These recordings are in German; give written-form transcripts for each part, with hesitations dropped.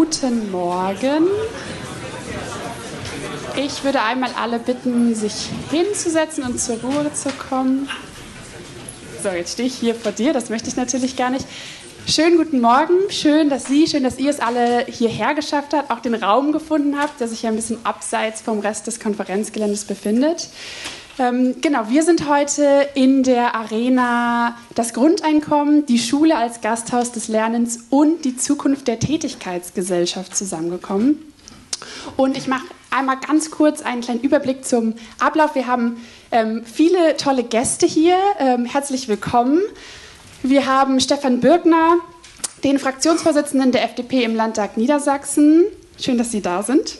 Guten Morgen. Ich würde einmal alle bitten, sich hinzusetzen und zur Ruhe zu kommen. So, jetzt stehe ich hier vor dir, das möchte ich natürlich gar nicht. Schönen guten Morgen, schön, dass ihr es alle hierher geschafft habt, auch den Raum gefunden habt, der sich ja ein bisschen abseits vom Rest des Konferenzgeländes befindet. Genau, wir sind heute in der Arena das Grundeinkommen, die Schule als Gasthaus des Lernens und die Zukunft der Tätigkeitsgesellschaft zusammengekommen. Und ich mache einmal ganz kurz einen kleinen Überblick zum Ablauf. Wir haben viele tolle Gäste hier. Herzlich willkommen. Wir haben Stefan Birkner, den Fraktionsvorsitzenden der FDP im Landtag Niedersachsen. Schön, dass Sie da sind.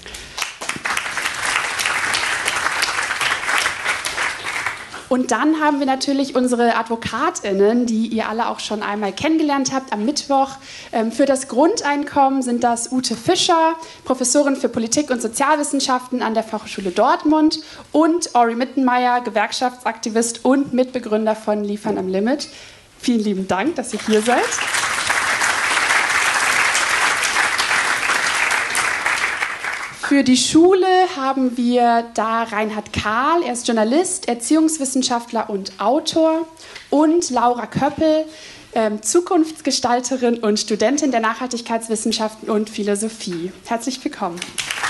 Und dann haben wir natürlich unsere AdvokatInnen, die ihr alle auch schon einmal kennengelernt habt am Mittwoch. Für das Grundeinkommen sind das Ute Fischer, Professorin für Politik und Sozialwissenschaften an der Fachhochschule Dortmund, und Ori Mittenmeier, Gewerkschaftsaktivist und Mitbegründer von Liefern am Limit. Vielen lieben Dank, dass ihr hier seid. Für die Schule haben wir da Reinhard Kahl, er ist Journalist, Erziehungswissenschaftler und Autor, und Laura Köppel, Zukunftsgestalterin und Studentin der Nachhaltigkeitswissenschaften und Philosophie. Herzlich willkommen.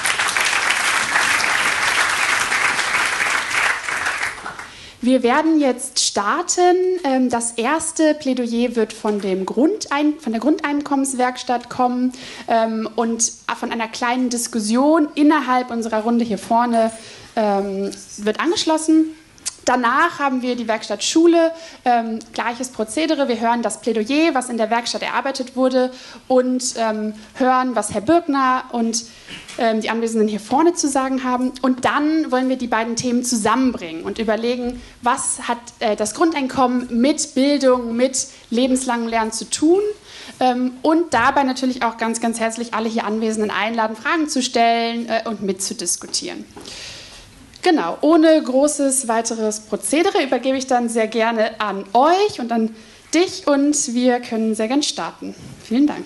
Wir werden jetzt starten. Das erste Plädoyer wird von der Grundeinkommenswerkstatt kommen und von einer kleinen Diskussion innerhalb unserer Runde hier vorne wird angeschlossen. Danach haben wir die Werkstatt Schule, gleiches Prozedere. Wir hören das Plädoyer, was in der Werkstatt erarbeitet wurde, und hören, was Herr Birkner und die Anwesenden hier vorne zu sagen haben. Und dann wollen wir die beiden Themen zusammenbringen und überlegen, was hat das Grundeinkommen mit Bildung, mit lebenslangem Lernen zu tun. Und dabei natürlich auch ganz, ganz herzlich alle hier Anwesenden einladen, Fragen zu stellen und mitzudiskutieren. Genau, ohne großes weiteres Prozedere übergebe ich dann sehr gerne an euch und an dich, und wir können sehr gern starten. Vielen Dank.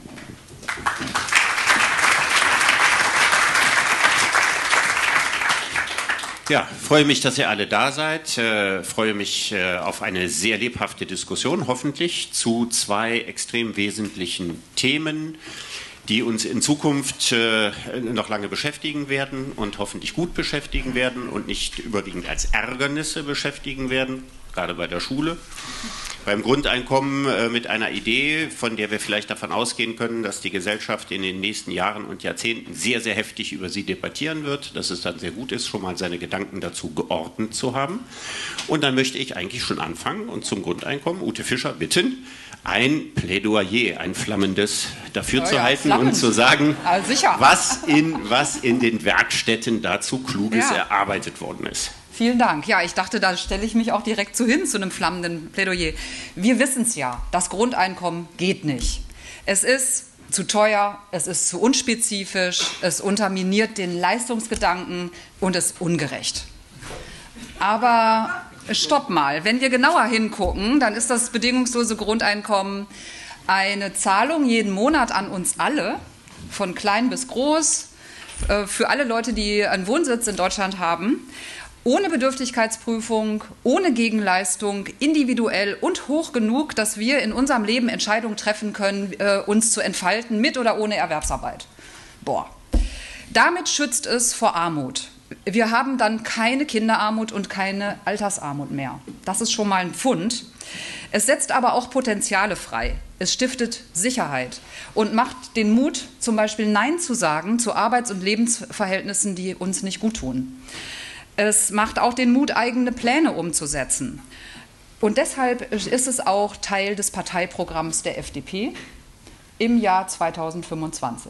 Ja, freue mich, dass ihr alle da seid. Freue mich auf eine sehr lebhafte Diskussion, hoffentlich, zu zwei extrem wesentlichen Themen, die uns in Zukunft noch lange beschäftigen werden und hoffentlich gut beschäftigen werden und nicht überwiegend als Ärgernisse beschäftigen werden, gerade bei der Schule. Beim Grundeinkommen mit einer Idee, von der wir vielleicht davon ausgehen können, dass die Gesellschaft in den nächsten Jahren und Jahrzehnten sehr, sehr heftig über sie debattieren wird, dass es dann sehr gut ist, schon mal seine Gedanken dazu geordnet zu haben. Und dann möchte ich eigentlich schon anfangen und zum Grundeinkommen Ute Fischer bitten, ein Plädoyer, ein flammendes dafür zu halten und zu sagen, was in den Werkstätten dazu Kluges erarbeitet worden ist. Vielen Dank. Ja, ich dachte, da stelle ich mich auch direkt zu einem flammenden Plädoyer. Wir wissen es ja, das Grundeinkommen geht nicht. Es ist zu teuer, es ist zu unspezifisch, es unterminiert den Leistungsgedanken und ist ungerecht. Aber stopp mal, wenn wir genauer hingucken, dann ist das bedingungslose Grundeinkommen eine Zahlung jeden Monat an uns alle, von klein bis groß, für alle Leute, die einen Wohnsitz in Deutschland haben, ohne Bedürftigkeitsprüfung, ohne Gegenleistung, individuell und hoch genug, dass wir in unserem Leben Entscheidungen treffen können, uns zu entfalten, mit oder ohne Erwerbsarbeit. Boah. Damit schützt es vor Armut. Wir haben dann keine Kinderarmut und keine Altersarmut mehr. Das ist schon mal ein Pfund. Es setzt aber auch Potenziale frei. Es stiftet Sicherheit und macht den Mut, zum Beispiel Nein zu sagen zu Arbeits- und Lebensverhältnissen, die uns nicht gut tun. Es macht auch den Mut, eigene Pläne umzusetzen. Und deshalb ist es auch Teil des Parteiprogramms der FDP im Jahr 2025.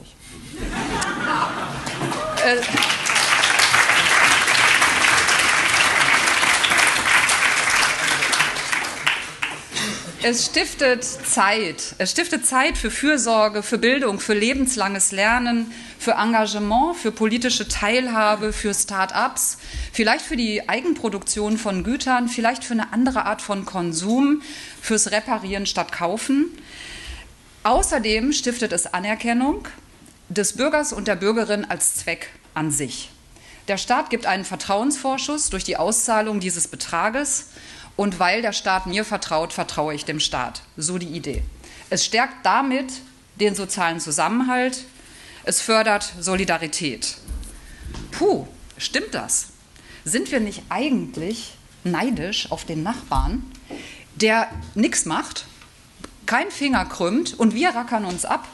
Es stiftet Zeit. Es stiftet Zeit für Fürsorge, für Bildung, für lebenslanges Lernen, für Engagement, für politische Teilhabe, für Start-ups, vielleicht für die Eigenproduktion von Gütern, vielleicht für eine andere Art von Konsum, fürs Reparieren statt Kaufen. Außerdem stiftet es Anerkennung, des Bürgers und der Bürgerin als Zweck an sich. Der Staat gibt einen Vertrauensvorschuss durch die Auszahlung dieses Betrages und weil der Staat mir vertraut, vertraue ich dem Staat. So die Idee. Es stärkt damit den sozialen Zusammenhalt, es fördert Solidarität. Puh, stimmt das? Sind wir nicht eigentlich neidisch auf den Nachbarn, der nichts macht, kein Finger krümmt und wir rackern uns ab?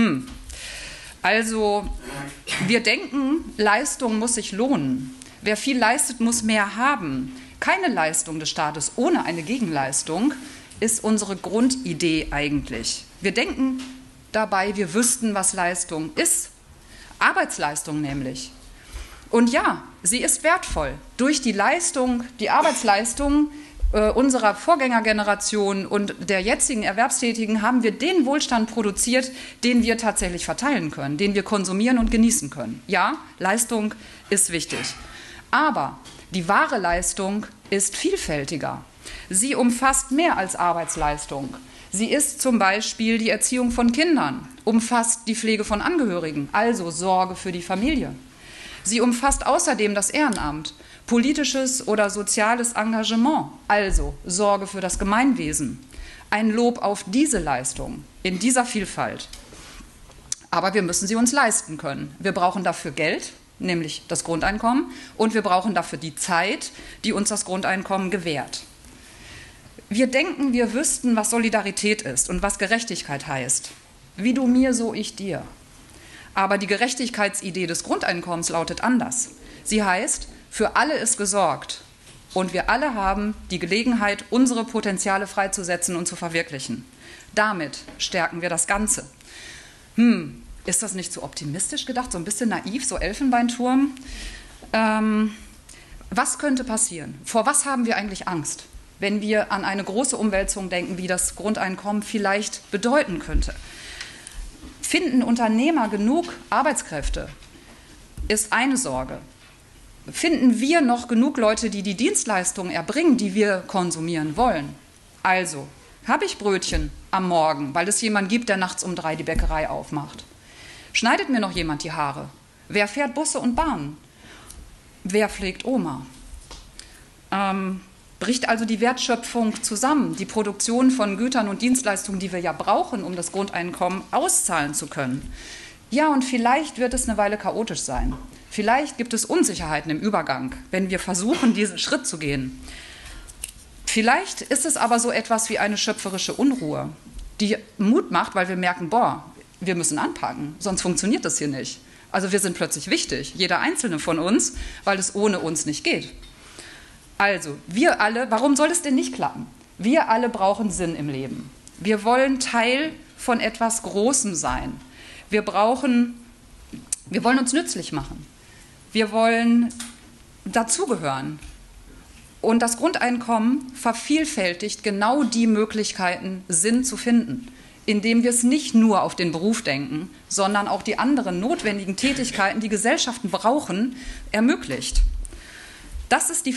Also, wir denken, Leistung muss sich lohnen. Wer viel leistet, muss mehr haben. Keine Leistung des Staates ohne eine Gegenleistung ist unsere Grundidee eigentlich. Wir denken dabei, wir wüssten, was Leistung ist. Arbeitsleistung nämlich. Und ja, sie ist wertvoll. Durch die Leistung, die Arbeitsleistung unserer Vorgängergeneration und der jetzigen Erwerbstätigen haben wir den Wohlstand produziert, den wir tatsächlich verteilen können, den wir konsumieren und genießen können. Ja, Leistung ist wichtig. Aber die wahre Leistung ist vielfältiger. Sie umfasst mehr als Arbeitsleistung. Sie ist zum Beispiel die Erziehung von Kindern, umfasst die Pflege von Angehörigen, also Sorge für die Familie. Sie umfasst außerdem das Ehrenamt, politisches oder soziales Engagement, also Sorge für das Gemeinwesen. Ein Lob auf diese Leistung in dieser Vielfalt. Aber wir müssen sie uns leisten können. Wir brauchen dafür Geld, nämlich das Grundeinkommen, und wir brauchen dafür die Zeit, die uns das Grundeinkommen gewährt. Wir denken, wir wüssten, was Solidarität ist und was Gerechtigkeit heißt. Wie du mir, so ich dir. Aber die Gerechtigkeitsidee des Grundeinkommens lautet anders. Sie heißt, für alle ist gesorgt und wir alle haben die Gelegenheit, unsere Potenziale freizusetzen und zu verwirklichen. Damit stärken wir das Ganze. Ist das nicht zu optimistisch gedacht, so ein bisschen naiv, so Elfenbeinturm? Was könnte passieren? Vor was haben wir eigentlich Angst, wenn wir an eine große Umwälzung denken, wie das Grundeinkommen vielleicht bedeuten könnte? Finden Unternehmer genug Arbeitskräfte, ist eine Sorge. Finden wir noch genug Leute, die die Dienstleistungen erbringen, die wir konsumieren wollen? Also, habe ich Brötchen am Morgen, weil es jemanden gibt, der nachts um 3 die Bäckerei aufmacht? Schneidet mir noch jemand die Haare? Wer fährt Busse und Bahnen? Wer pflegt Oma? Bricht also die Wertschöpfung zusammen, die Produktion von Gütern und Dienstleistungen, die wir ja brauchen, um das Grundeinkommen auszahlen zu können. Ja, und vielleicht wird es eine Weile chaotisch sein. Vielleicht gibt es Unsicherheiten im Übergang, wenn wir versuchen, diesen Schritt zu gehen. Vielleicht ist es aber so etwas wie eine schöpferische Unruhe, die Mut macht, weil wir merken, wir müssen anpacken, sonst funktioniert das hier nicht. Also wir sind plötzlich wichtig, jeder einzelne von uns, weil es ohne uns nicht geht. Also, wir alle, warum soll es denn nicht klappen? Wir alle brauchen Sinn im Leben. Wir wollen Teil von etwas Großem sein. Wir wollen uns nützlich machen. Wir wollen dazugehören. Und das Grundeinkommen vervielfältigt genau die Möglichkeiten, Sinn zu finden, indem wir es nicht nur auf den Beruf denken, sondern auch die anderen notwendigen Tätigkeiten, die Gesellschaften brauchen, ermöglicht. Das ist die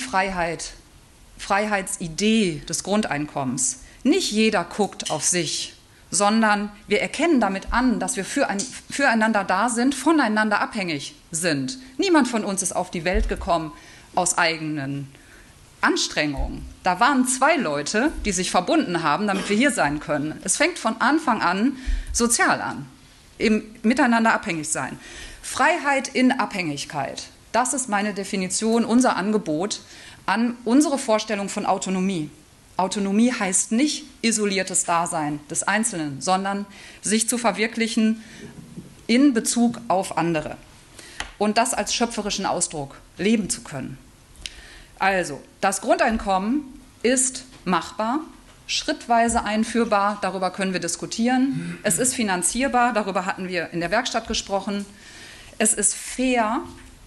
Freiheitsidee des Grundeinkommens. Nicht jeder guckt auf sich, sondern wir erkennen damit an, dass wir füreinander da sind, voneinander abhängig sind. Niemand von uns ist auf die Welt gekommen aus eigenen Anstrengungen. Da waren 2 Leute, die sich verbunden haben, damit wir hier sein können. Es fängt von Anfang an sozial an, im Miteinander abhängig sein. Freiheit in Abhängigkeit. Das ist meine Definition, unser Angebot an unsere Vorstellung von Autonomie. Autonomie heißt nicht isoliertes Dasein des Einzelnen, sondern sich zu verwirklichen in Bezug auf andere. Und das als schöpferischen Ausdruck leben zu können. Also, das Grundeinkommen ist machbar, schrittweise einführbar, darüber können wir diskutieren. Es ist finanzierbar, darüber hatten wir in der Werkstatt gesprochen. Es ist fair.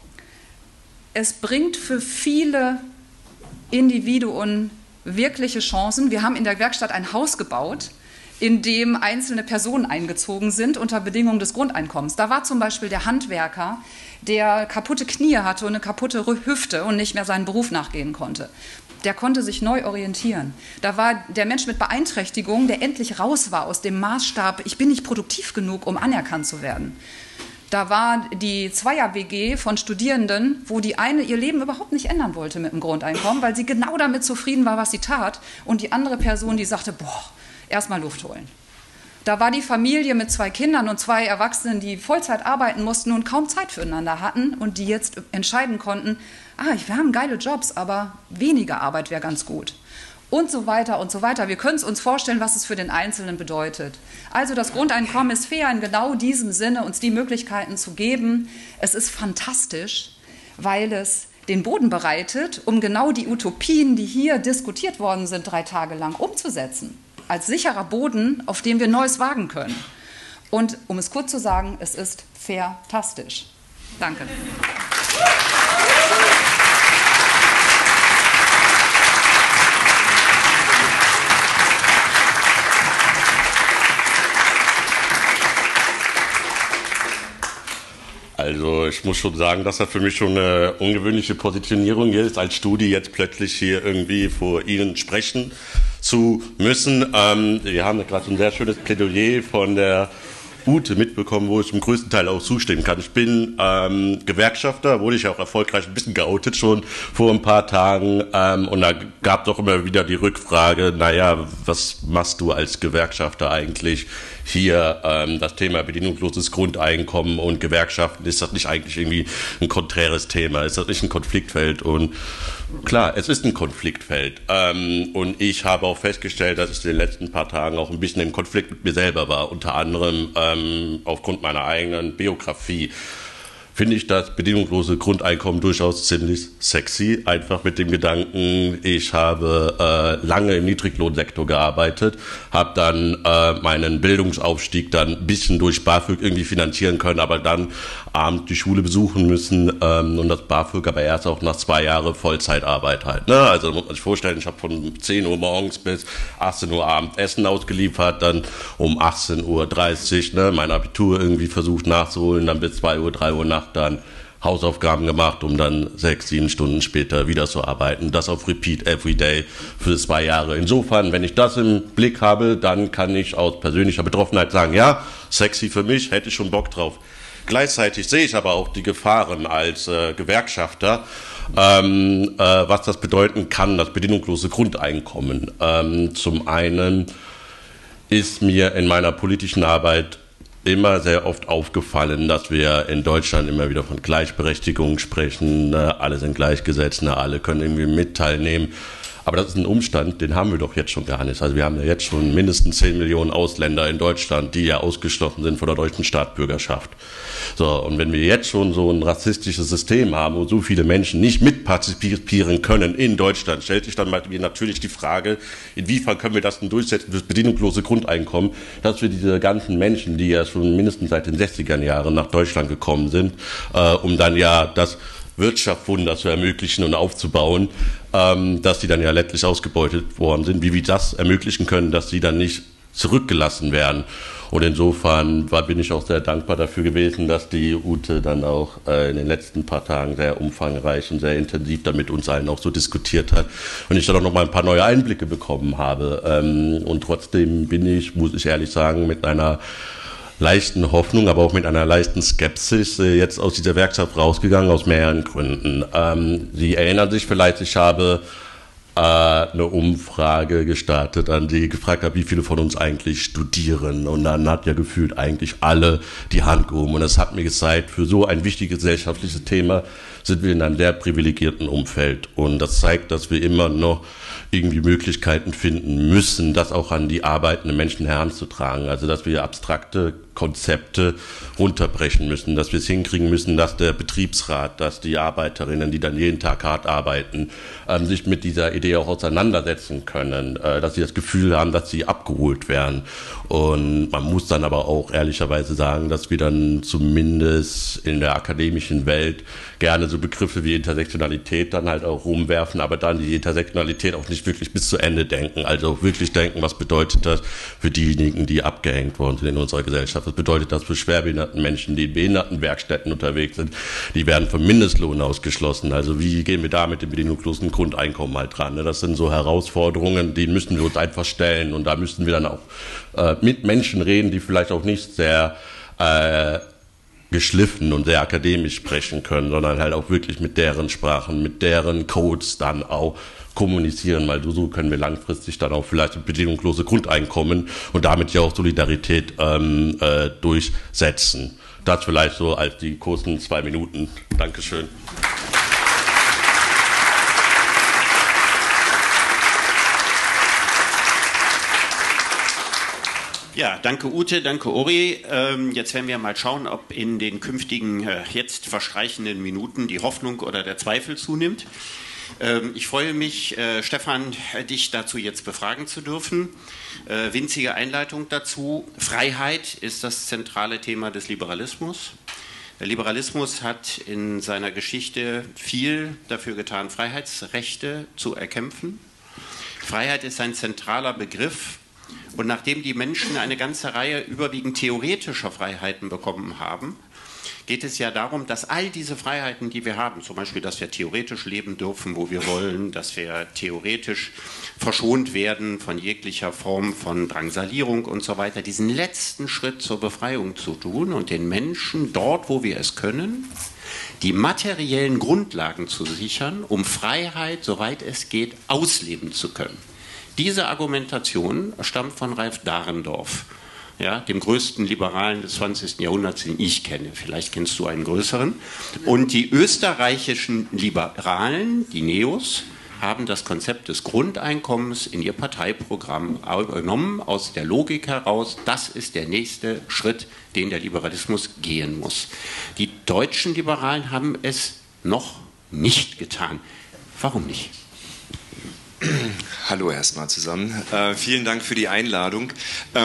Es bringt für viele Individuen wirkliche Chancen. Wir haben in der Werkstatt ein Haus gebaut, in dem einzelne Personen eingezogen sind unter Bedingungen des Grundeinkommens. Da war zum Beispiel der Handwerker, der kaputte Knie hatte und eine kaputte Hüfte und nicht mehr seinen Beruf nachgehen konnte. Der konnte sich neu orientieren. Da war der Mensch mit Beeinträchtigung, der endlich raus war aus dem Maßstab, ich bin nicht produktiv genug, um anerkannt zu werden. Da war die Zweier-WG von Studierenden, wo die eine ihr Leben überhaupt nicht ändern wollte mit dem Grundeinkommen, weil sie genau damit zufrieden war, was sie tat. Und die andere Person, die sagte, boah, erstmal Luft holen. Da war die Familie mit 2 Kindern und 2 Erwachsenen, die Vollzeit arbeiten mussten und kaum Zeit füreinander hatten und die jetzt entscheiden konnten, wir haben geile Jobs, aber weniger Arbeit wäre ganz gut. Und so weiter und so weiter. Wir können es uns vorstellen, was es für den Einzelnen bedeutet. Also das Grundeinkommen ist fair in genau diesem Sinne, uns die Möglichkeiten zu geben. Es ist fantastisch, weil es den Boden bereitet, um genau die Utopien, die hier diskutiert worden sind, 3 Tage lang umzusetzen. Als sicherer Boden, auf dem wir Neues wagen können. Und um es kurz zu sagen, es ist fair-tastisch. Danke. Also ich muss schon sagen, dass das für mich schon eine ungewöhnliche Positionierung ist, als Studi jetzt plötzlich hier irgendwie vor Ihnen sprechen zu müssen. Wir haben gerade ein sehr schönes Plädoyer von der Ute mitbekommen, wo ich zum größten Teil auch zustimmen kann. Ich bin Gewerkschafter, wurde ich auch erfolgreich ein bisschen geoutet schon vor ein paar Tagen. Und da gab doch immer wieder die Rückfrage, naja, was machst du als Gewerkschafter eigentlich hier? Das Thema bedingungsloses Grundeinkommen und Gewerkschaften, ist das nicht eigentlich irgendwie ein konträres Thema? Ist das nicht ein Konfliktfeld? Und klar, es ist ein Konfliktfeld. Und ich habe auch festgestellt, dass ich in den letzten paar Tagen auch ein bisschen im Konflikt mit mir selber war. Unter anderem aufgrund meiner eigenen Biografie finde ich das bedingungslose Grundeinkommen durchaus ziemlich sexy. Einfach mit dem Gedanken, ich habe lange im Niedriglohnsektor gearbeitet, habe dann meinen Bildungsaufstieg dann ein bisschen durch BAföG irgendwie finanzieren können, aber dann abends die Schule besuchen müssen und das BAföG aber erst auch nach 2 Jahren Vollzeitarbeit halt. Ne? Also muss man sich vorstellen, ich habe von 10 Uhr morgens bis 18 Uhr abends Essen ausgeliefert, dann um 18.30 Uhr mein Abitur irgendwie versucht nachzuholen, dann bis 2 Uhr, 3 Uhr nachts dann Hausaufgaben gemacht, um dann 6, 7 Stunden später wieder zu arbeiten. Das auf Repeat every day für 2 Jahre. Insofern, wenn ich das im Blick habe, dann kann ich aus persönlicher Betroffenheit sagen, ja, sexy für mich, hätte ich schon Bock drauf. Gleichzeitig sehe ich aber auch die Gefahren als Gewerkschafter, was das bedeuten kann, das bedingungslose Grundeinkommen. Zum einen ist mir in meiner politischen Arbeit immer sehr oft aufgefallen, dass wir in Deutschland immer wieder von Gleichberechtigung sprechen, ne? Alle sind gleichgesetzt, ne? Alle können irgendwie mit teilnehmen. Aber das ist ein Umstand, den haben wir doch jetzt schon gar nicht. Also wir haben ja jetzt schon mindestens 10 Millionen Ausländer in Deutschland, die ja ausgeschlossen sind von der deutschen Staatsbürgerschaft. So, und wenn wir jetzt schon so ein rassistisches System haben, wo so viele Menschen nicht mitpartizipieren können in Deutschland, stellt sich dann mal natürlich die Frage, inwiefern können wir das denn durchsetzen für das bedingungslose Grundeinkommen, dass wir diese ganzen Menschen, die ja schon mindestens seit den 60er Jahren nach Deutschland gekommen sind, um dann ja das Wirtschaftswunder zu ermöglichen und aufzubauen, dass die dann ja letztlich ausgebeutet worden sind, wie wir das ermöglichen können, dass sie dann nicht zurückgelassen werden. Und insofern bin ich auch sehr dankbar dafür gewesen, dass die Ute dann auch in den letzten paar Tagen sehr umfangreich und sehr intensiv da mit uns allen auch so diskutiert hat und ich dann auch noch mal ein paar neue Einblicke bekommen habe. Und trotzdem bin ich, muss ich ehrlich sagen, mit einer leichten Hoffnung, aber auch mit einer leichten Skepsis jetzt aus dieser Werkstatt rausgegangen, aus mehreren Gründen. Sie erinnern sich vielleicht, ich habe eine Umfrage gestartet, an die gefragt habe, wie viele von uns eigentlich studieren. Und dann hat ja gefühlt eigentlich alle die Hand gehoben. Und das hat mir gezeigt, für so ein wichtiges gesellschaftliches Thema sind wir in einem sehr privilegierten Umfeld. Und das zeigt, dass wir immer noch irgendwie Möglichkeiten finden müssen, das auch an die arbeitenden Menschen heranzutragen. Also dass wir abstrakte Konzepte runterbrechen müssen, dass wir es hinkriegen müssen, dass der Betriebsrat, dass die Arbeiterinnen, die dann jeden Tag hart arbeiten, sich mit dieser Idee auch auseinandersetzen können, dass sie das Gefühl haben, dass sie abgeholt werden. Und man muss dann aber auch ehrlicherweise sagen, dass wir dann zumindest in der akademischen Welt gerne so Begriffe wie Intersektionalität dann halt auch rumwerfen, aber dann die Intersektionalität auch nicht wirklich bis zu Ende denken. Also wirklich denken, was bedeutet das für diejenigen, die abgehängt worden sind in unserer Gesellschaft? Was bedeutet das für schwerbehinderten Menschen, die in Behindertenwerkstätten unterwegs sind? Die werden vom Mindestlohn ausgeschlossen. Also wie gehen wir da mit dem bedingungslosen Grundeinkommen halt dran? Das sind so Herausforderungen, die müssen wir uns einfach stellen. Und da müssen wir dann auch mit Menschen reden, die vielleicht auch nicht sehr geschliffen und sehr akademisch sprechen können, sondern halt auch wirklich mit deren Sprachen, mit deren Codes dann auch kommunizieren, weil so können wir langfristig dann auch vielleicht ein bedingungslose Grundeinkommen und damit ja auch Solidarität durchsetzen. Das vielleicht so als die kurzen 2 Minuten. Dankeschön. Ja, danke Ute, danke Uri. Jetzt werden wir mal schauen, ob in den künftigen, jetzt verstreichenden Minuten die Hoffnung oder der Zweifel zunimmt. Ich freue mich, Stefan, dich dazu jetzt befragen zu dürfen. Winzige Einleitung dazu. Freiheit ist das zentrale Thema des Liberalismus. Der Liberalismus hat in seiner Geschichte viel dafür getan, Freiheitsrechte zu erkämpfen. Freiheit ist ein zentraler Begriff. Und nachdem die Menschen eine ganze Reihe überwiegend theoretischer Freiheiten bekommen haben, geht es ja darum, dass all diese Freiheiten, die wir haben, zum Beispiel, dass wir theoretisch leben dürfen, wo wir wollen, dass wir theoretisch verschont werden von jeglicher Form von Drangsalierung und so weiter, diesen letzten Schritt zur Befreiung zu tun und den Menschen dort, wo wir es können, die materiellen Grundlagen zu sichern, um Freiheit, soweit es geht, ausleben zu können. Diese Argumentation stammt von Ralph Dahrendorf, ja, dem größten Liberalen des 20. Jahrhunderts, den ich kenne. Vielleicht kennst du einen größeren. Und die österreichischen Liberalen, die Neos, haben das Konzept des Grundeinkommens in ihr Parteiprogramm genommen, aus der Logik heraus, das ist der nächste Schritt, den der Liberalismus gehen muss. Die deutschen Liberalen haben es noch nicht getan. Warum nicht? Hallo erstmal zusammen. Vielen Dank für die Einladung.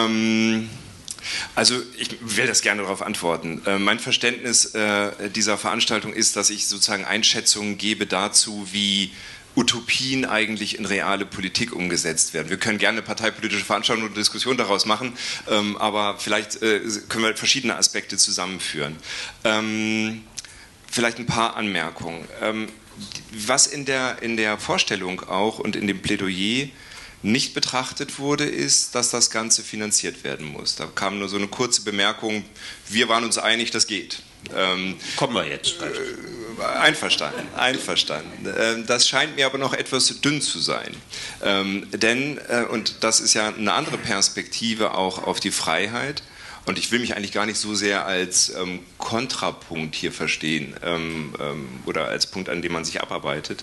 Also ich will das gerne darauf antworten. Mein Verständnis dieser Veranstaltung ist, dass ich sozusagen Einschätzungen gebe dazu, wie Utopien eigentlich in reale Politik umgesetzt werden. Wir können gerne eine parteipolitische Veranstaltung oder Diskussion daraus machen, aber vielleicht können wir verschiedene Aspekte zusammenführen. Vielleicht ein paar Anmerkungen. Was in der Vorstellung auch und in dem Plädoyer nicht betrachtet wurde, ist, dass das Ganze finanziert werden muss. Da kam nur so eine kurze Bemerkung, wir waren uns einig, das geht. Kommen wir jetzt. Einverstanden, einverstanden. Das scheint mir aber noch etwas dünn zu sein. Denn, und das ist ja eine andere Perspektive auch auf die Freiheit, und ich will mich eigentlich gar nicht so sehr als Kontrapunkt hier verstehen oder als Punkt, an dem man sich abarbeitet,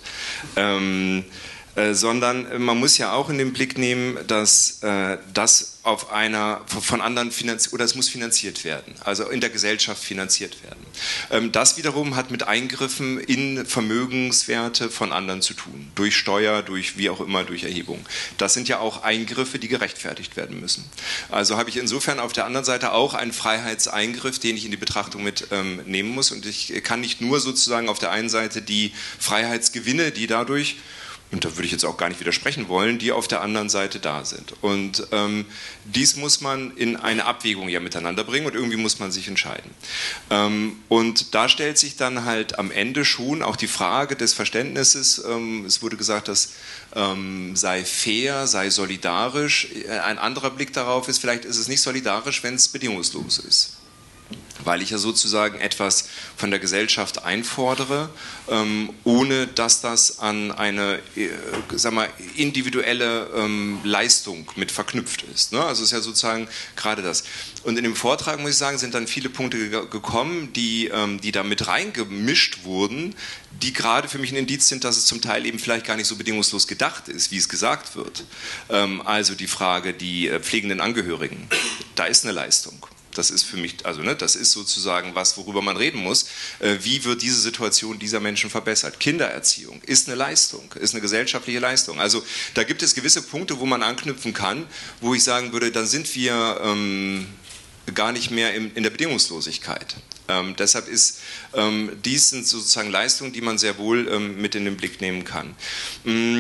sondern man muss ja auch in den Blick nehmen, dass das auf einer von anderen oder es muss finanziert werden, also in der Gesellschaft finanziert werden. Das wiederum hat mit Eingriffen in Vermögenswerte von anderen zu tun, durch Steuer, durch wie auch immer, durch Erhebung. Das sind ja auch Eingriffe, die gerechtfertigt werden müssen. Also habe ich insofern auf der anderen Seite auch einen Freiheitseingriff, den ich in die Betrachtung mit nehmen muss, und ich kann nicht nur sozusagen auf der einen Seite die Freiheitsgewinne, die dadurch, und da würde ich jetzt auch gar nicht widersprechen wollen, die auf der anderen Seite da sind. Und dies muss man in eine Abwägung ja miteinander bringen und irgendwie muss man sich entscheiden. Und da stellt sich dann halt am Ende schon auch die Frage des Verständnisses, es wurde gesagt, das sei fair, sei solidarisch. Ein anderer Blick darauf ist, vielleicht ist es nicht solidarisch, wenn es bedingungslos ist. Weil ich ja sozusagen etwas von der Gesellschaft einfordere, ohne dass das an eine individuelle Leistung mit verknüpft ist. Ne? Also es ist ja sozusagen gerade das. Und in dem Vortrag, muss ich sagen, sind dann viele Punkte gekommen, die da mit reingemischt wurden, die gerade für mich ein Indiz sind, dass es zum Teil eben vielleicht gar nicht so bedingungslos gedacht ist, wie es gesagt wird. Also die Frage, die pflegenden Angehörigen, da ist eine Leistung. Das ist für mich, also das ist sozusagen was, worüber man reden muss. Wie wird diese Situation dieser Menschen verbessert? Kindererziehung ist eine Leistung, ist eine gesellschaftliche Leistung. Also da gibt es gewisse Punkte, wo man anknüpfen kann, wo ich sagen würde, dann sind wir gar nicht mehr in der Bedingungslosigkeit. Deshalb ist dies sind sozusagen Leistungen, die man sehr wohl mit in den Blick nehmen kann.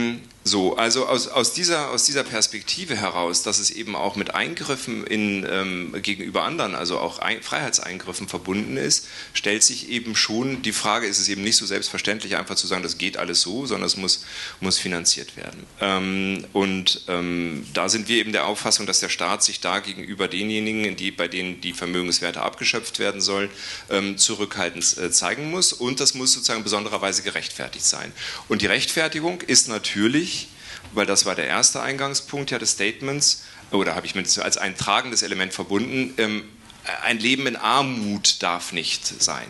So, also aus dieser Perspektive heraus, dass es eben auch mit Eingriffen gegenüber anderen, also auch Freiheitseingriffen verbunden ist, stellt sich eben schon die Frage, ist es eben nicht so selbstverständlich einfach zu sagen, das geht alles so, sondern es muss finanziert werden. Da sind wir eben der Auffassung, dass der Staat sich da gegenüber denjenigen, bei denen die Vermögenswerte abgeschöpft werden sollen, zurückhaltend zeigen muss, und das muss sozusagen besondererweise gerechtfertigt sein. Und die Rechtfertigung ist natürlich, weil das war der erste Eingangspunkt des Statements, oder habe ich mit als ein tragendes Element verbunden, ein Leben in Armut darf nicht sein.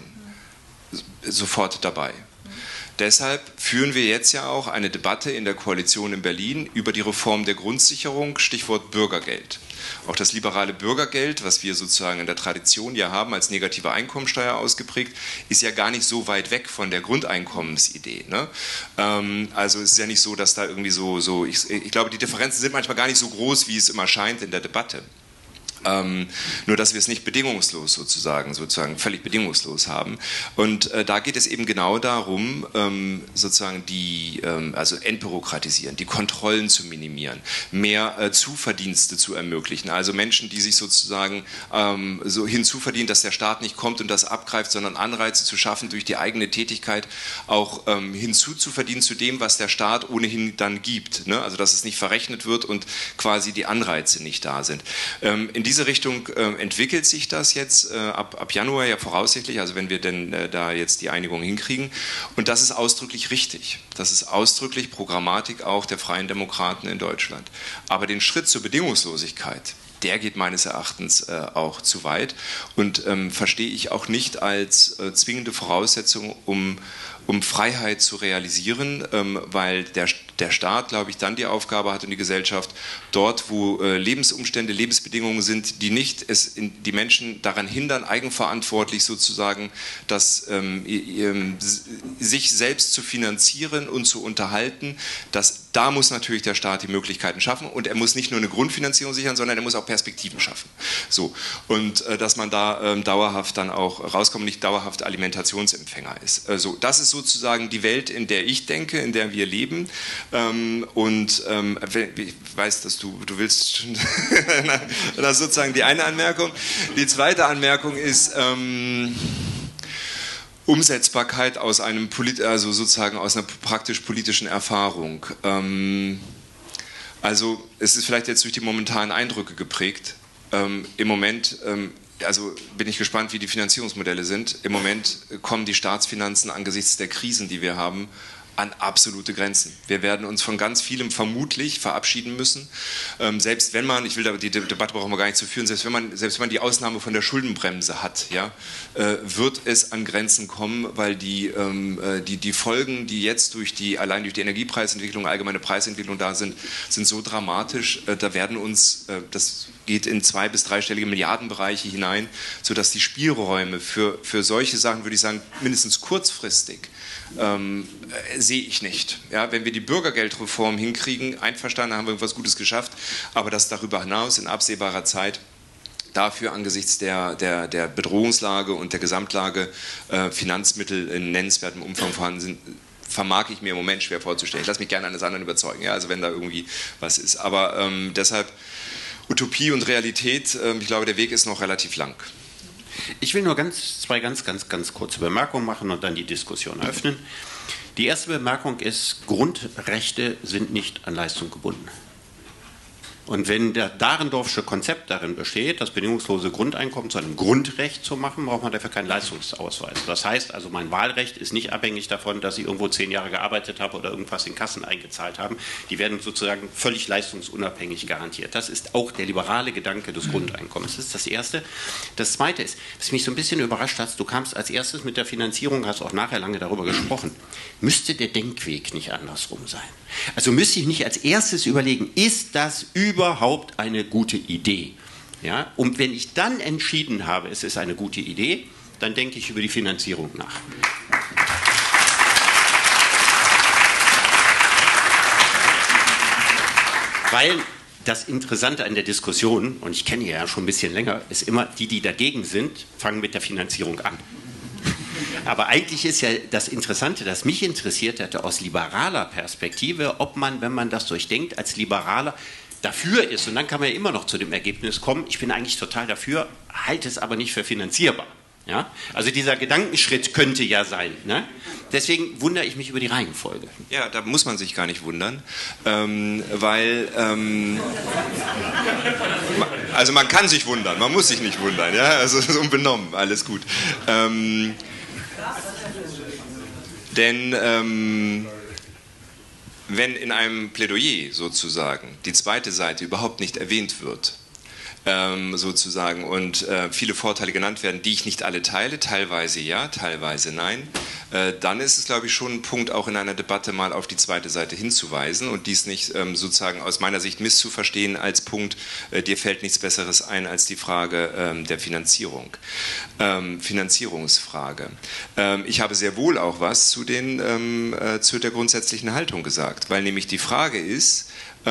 Sofort dabei. Deshalb führen wir jetzt ja auch eine Debatte in der Koalition in Berlin über die Reform der Grundsicherung, Stichwort Bürgergeld. Auch das liberale Bürgergeld, was wir sozusagen in der Tradition ja haben, als negative Einkommensteuer ausgeprägt, ist ja gar nicht so weit weg von der Grundeinkommensidee. Ne? Also es ist ja nicht so, dass da irgendwie ich glaube, die Differenzen sind manchmal gar nicht so groß, wie es immer scheint in der Debatte. Nur, dass wir es nicht bedingungslos sozusagen völlig bedingungslos haben. Und da geht es eben genau darum, sozusagen also entbürokratisieren, die Kontrollen zu minimieren, mehr Zuverdienste zu ermöglichen. Also Menschen, die sich sozusagen so hinzuverdienen, dass der Staat nicht kommt und das abgreift, sondern Anreize zu schaffen, durch die eigene Tätigkeit auch hinzuzuverdienen zu dem, was der Staat ohnehin dann gibt. Ne? Also dass es nicht verrechnet wird und quasi die Anreize nicht da sind. In diese Richtung entwickelt sich das jetzt ab Januar ja voraussichtlich, also wenn wir denn da jetzt die Einigung hinkriegen. Und das ist ausdrücklich richtig. Das ist ausdrücklich Programmatik auch der Freien Demokraten in Deutschland. Aber den Schritt zur Bedingungslosigkeit, der geht meines Erachtens auch zu weit und verstehe ich auch nicht als zwingende Voraussetzung, um Freiheit zu realisieren, weil der Staat, glaube ich, dann die Aufgabe hat und die Gesellschaft, dort, wo Lebensumstände, Lebensbedingungen sind, die nicht die Menschen daran hindern, eigenverantwortlich sozusagen sich selbst zu finanzieren und zu unterhalten, da muss natürlich der Staat die Möglichkeiten schaffen, und er muss nicht nur eine Grundfinanzierung sichern, sondern er muss auch Perspektiven schaffen. So. Und dass man da dauerhaft dann auch rauskommt, nicht dauerhaft Alimentationsempfänger ist. So, das ist sozusagen die Welt, in der ich denke, in der wir leben. Ich weiß, dass du willst, das ist sozusagen die eine Anmerkung. Die zweite Anmerkung ist Umsetzbarkeit aus einer praktisch politischen Erfahrung. Also es ist vielleicht jetzt durch die momentanen Eindrücke geprägt. Im Moment also bin ich gespannt, wie die Finanzierungsmodelle sind. Im Moment kommen die Staatsfinanzen angesichts der Krisen, die wir haben, an absolute Grenzen. Wir werden uns von ganz vielem vermutlich verabschieden müssen. Selbst wenn man, die Debatte brauchen wir gar nicht zu führen, selbst wenn man die Ausnahme von der Schuldenbremse hat, ja, wird es an Grenzen kommen, weil die Folgen, die jetzt allein durch die Energiepreisentwicklung, allgemeine Preisentwicklung da sind so dramatisch, da werden uns, das geht in 2- bis 3-stellige Milliardenbereiche hinein, sodass die Spielräume für solche Sachen, würde ich sagen, mindestens kurzfristig, sehe ich nicht. Ja, wenn wir die Bürgergeldreform hinkriegen, einverstanden, haben wir was Gutes geschafft, aber dass darüber hinaus in absehbarer Zeit dafür angesichts der Bedrohungslage und der Gesamtlage Finanzmittel in nennenswertem Umfang vorhanden sind, vermag ich mir im Moment schwer vorzustellen. Ich lasse mich gerne eines anderen überzeugen, ja, also wenn da irgendwie was ist. Aber deshalb Utopie und Realität, ich glaube, der Weg ist noch relativ lang. Ich will nur zwei ganz kurze Bemerkungen machen und dann die Diskussion öffnen. Die erste Bemerkung ist, Grundrechte sind nicht an Leistung gebunden. Und wenn der Dahrendorfsche Konzept darin besteht, das bedingungslose Grundeinkommen zu einem Grundrecht zu machen, braucht man dafür keinen Leistungsausweis. Das heißt also, mein Wahlrecht ist nicht abhängig davon, dass ich irgendwo 10 Jahre gearbeitet habe oder irgendwas in Kassen eingezahlt haben. Die werden sozusagen völlig leistungsunabhängig garantiert. Das ist auch der liberale Gedanke des Grundeinkommens. Das ist das Erste. Das Zweite ist, was mich so ein bisschen überrascht hat, du kamst als erstes mit der Finanzierung, hast auch nachher lange darüber gesprochen. Müsste der Denkweg nicht andersrum sein? Also müsste ich nicht als erstes überlegen, ist das überhaupt eine gute Idee? Ja? Und wenn ich dann entschieden habe, es ist eine gute Idee, dann denke ich über die Finanzierung nach. Weil das Interessante an der Diskussion, und ich kenne ja schon ein bisschen länger, ist immer, die dagegen sind, fangen mit der Finanzierung an. Aber eigentlich ist ja das Interessante, das mich interessiert hätte aus liberaler Perspektive, ob man, wenn man das durchdenkt, als Liberaler dafür ist. Und dann kann man ja immer noch zu dem Ergebnis kommen, ich bin eigentlich total dafür, halte es aber nicht für finanzierbar. Ja? Also dieser Gedankenschritt könnte ja sein. Ne? Deswegen wundere ich mich über die Reihenfolge. Ja, da muss man sich gar nicht wundern, weil also man kann sich wundern, man muss sich nicht wundern. Ja? Also es ist unbenommen, alles gut. Denn wenn in einem Plädoyer sozusagen die zweite Seite überhaupt nicht erwähnt wird, sozusagen, und viele Vorteile genannt werden, die ich nicht alle teile, teilweise ja, teilweise nein, dann ist es, glaube ich, schon ein Punkt, auch in einer Debatte mal auf die zweite Seite hinzuweisen und dies nicht sozusagen aus meiner Sicht misszuverstehen als Punkt, dir fällt nichts Besseres ein als die Frage der Finanzierung. Finanzierungsfrage. Ich habe sehr wohl auch was zu der grundsätzlichen Haltung gesagt, weil nämlich die Frage ist,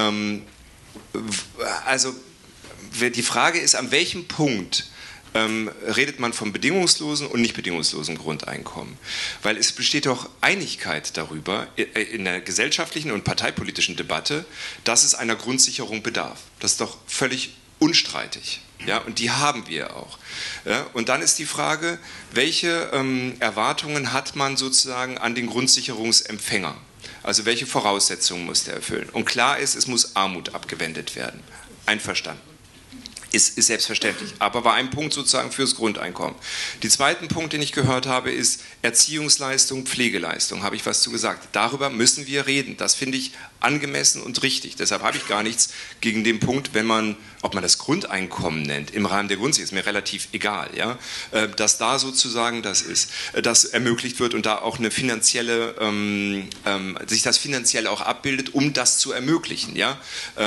die Frage ist, an welchem Punkt redet man vom bedingungslosen und nicht bedingungslosen Grundeinkommen? Weil es besteht doch Einigkeit darüber in der gesellschaftlichen und parteipolitischen Debatte, dass es einer Grundsicherung bedarf. Das ist doch völlig unstreitig. Ja, und die haben wir auch. Ja, und dann ist die Frage, welche Erwartungen hat man sozusagen an den Grundsicherungsempfänger? Also welche Voraussetzungen muss der erfüllen? Und klar ist, es muss Armut abgewendet werden. Einverstanden. Ist selbstverständlich, aber war ein Punkt sozusagen fürs Grundeinkommen. Der zweite Punkt, den ich gehört habe, ist Erziehungsleistung, Pflegeleistung. Habe ich was zu gesagt? Darüber müssen wir reden. Das finde ich angemessen und richtig. Deshalb habe ich gar nichts gegen den Punkt, ob man das Grundeinkommen nennt, im Rahmen der Grundsicherung, ist mir relativ egal, ja? Dass da sozusagen das ermöglicht wird und da auch eine finanzielle, sich das finanziell auch abbildet, um das zu ermöglichen. Ja?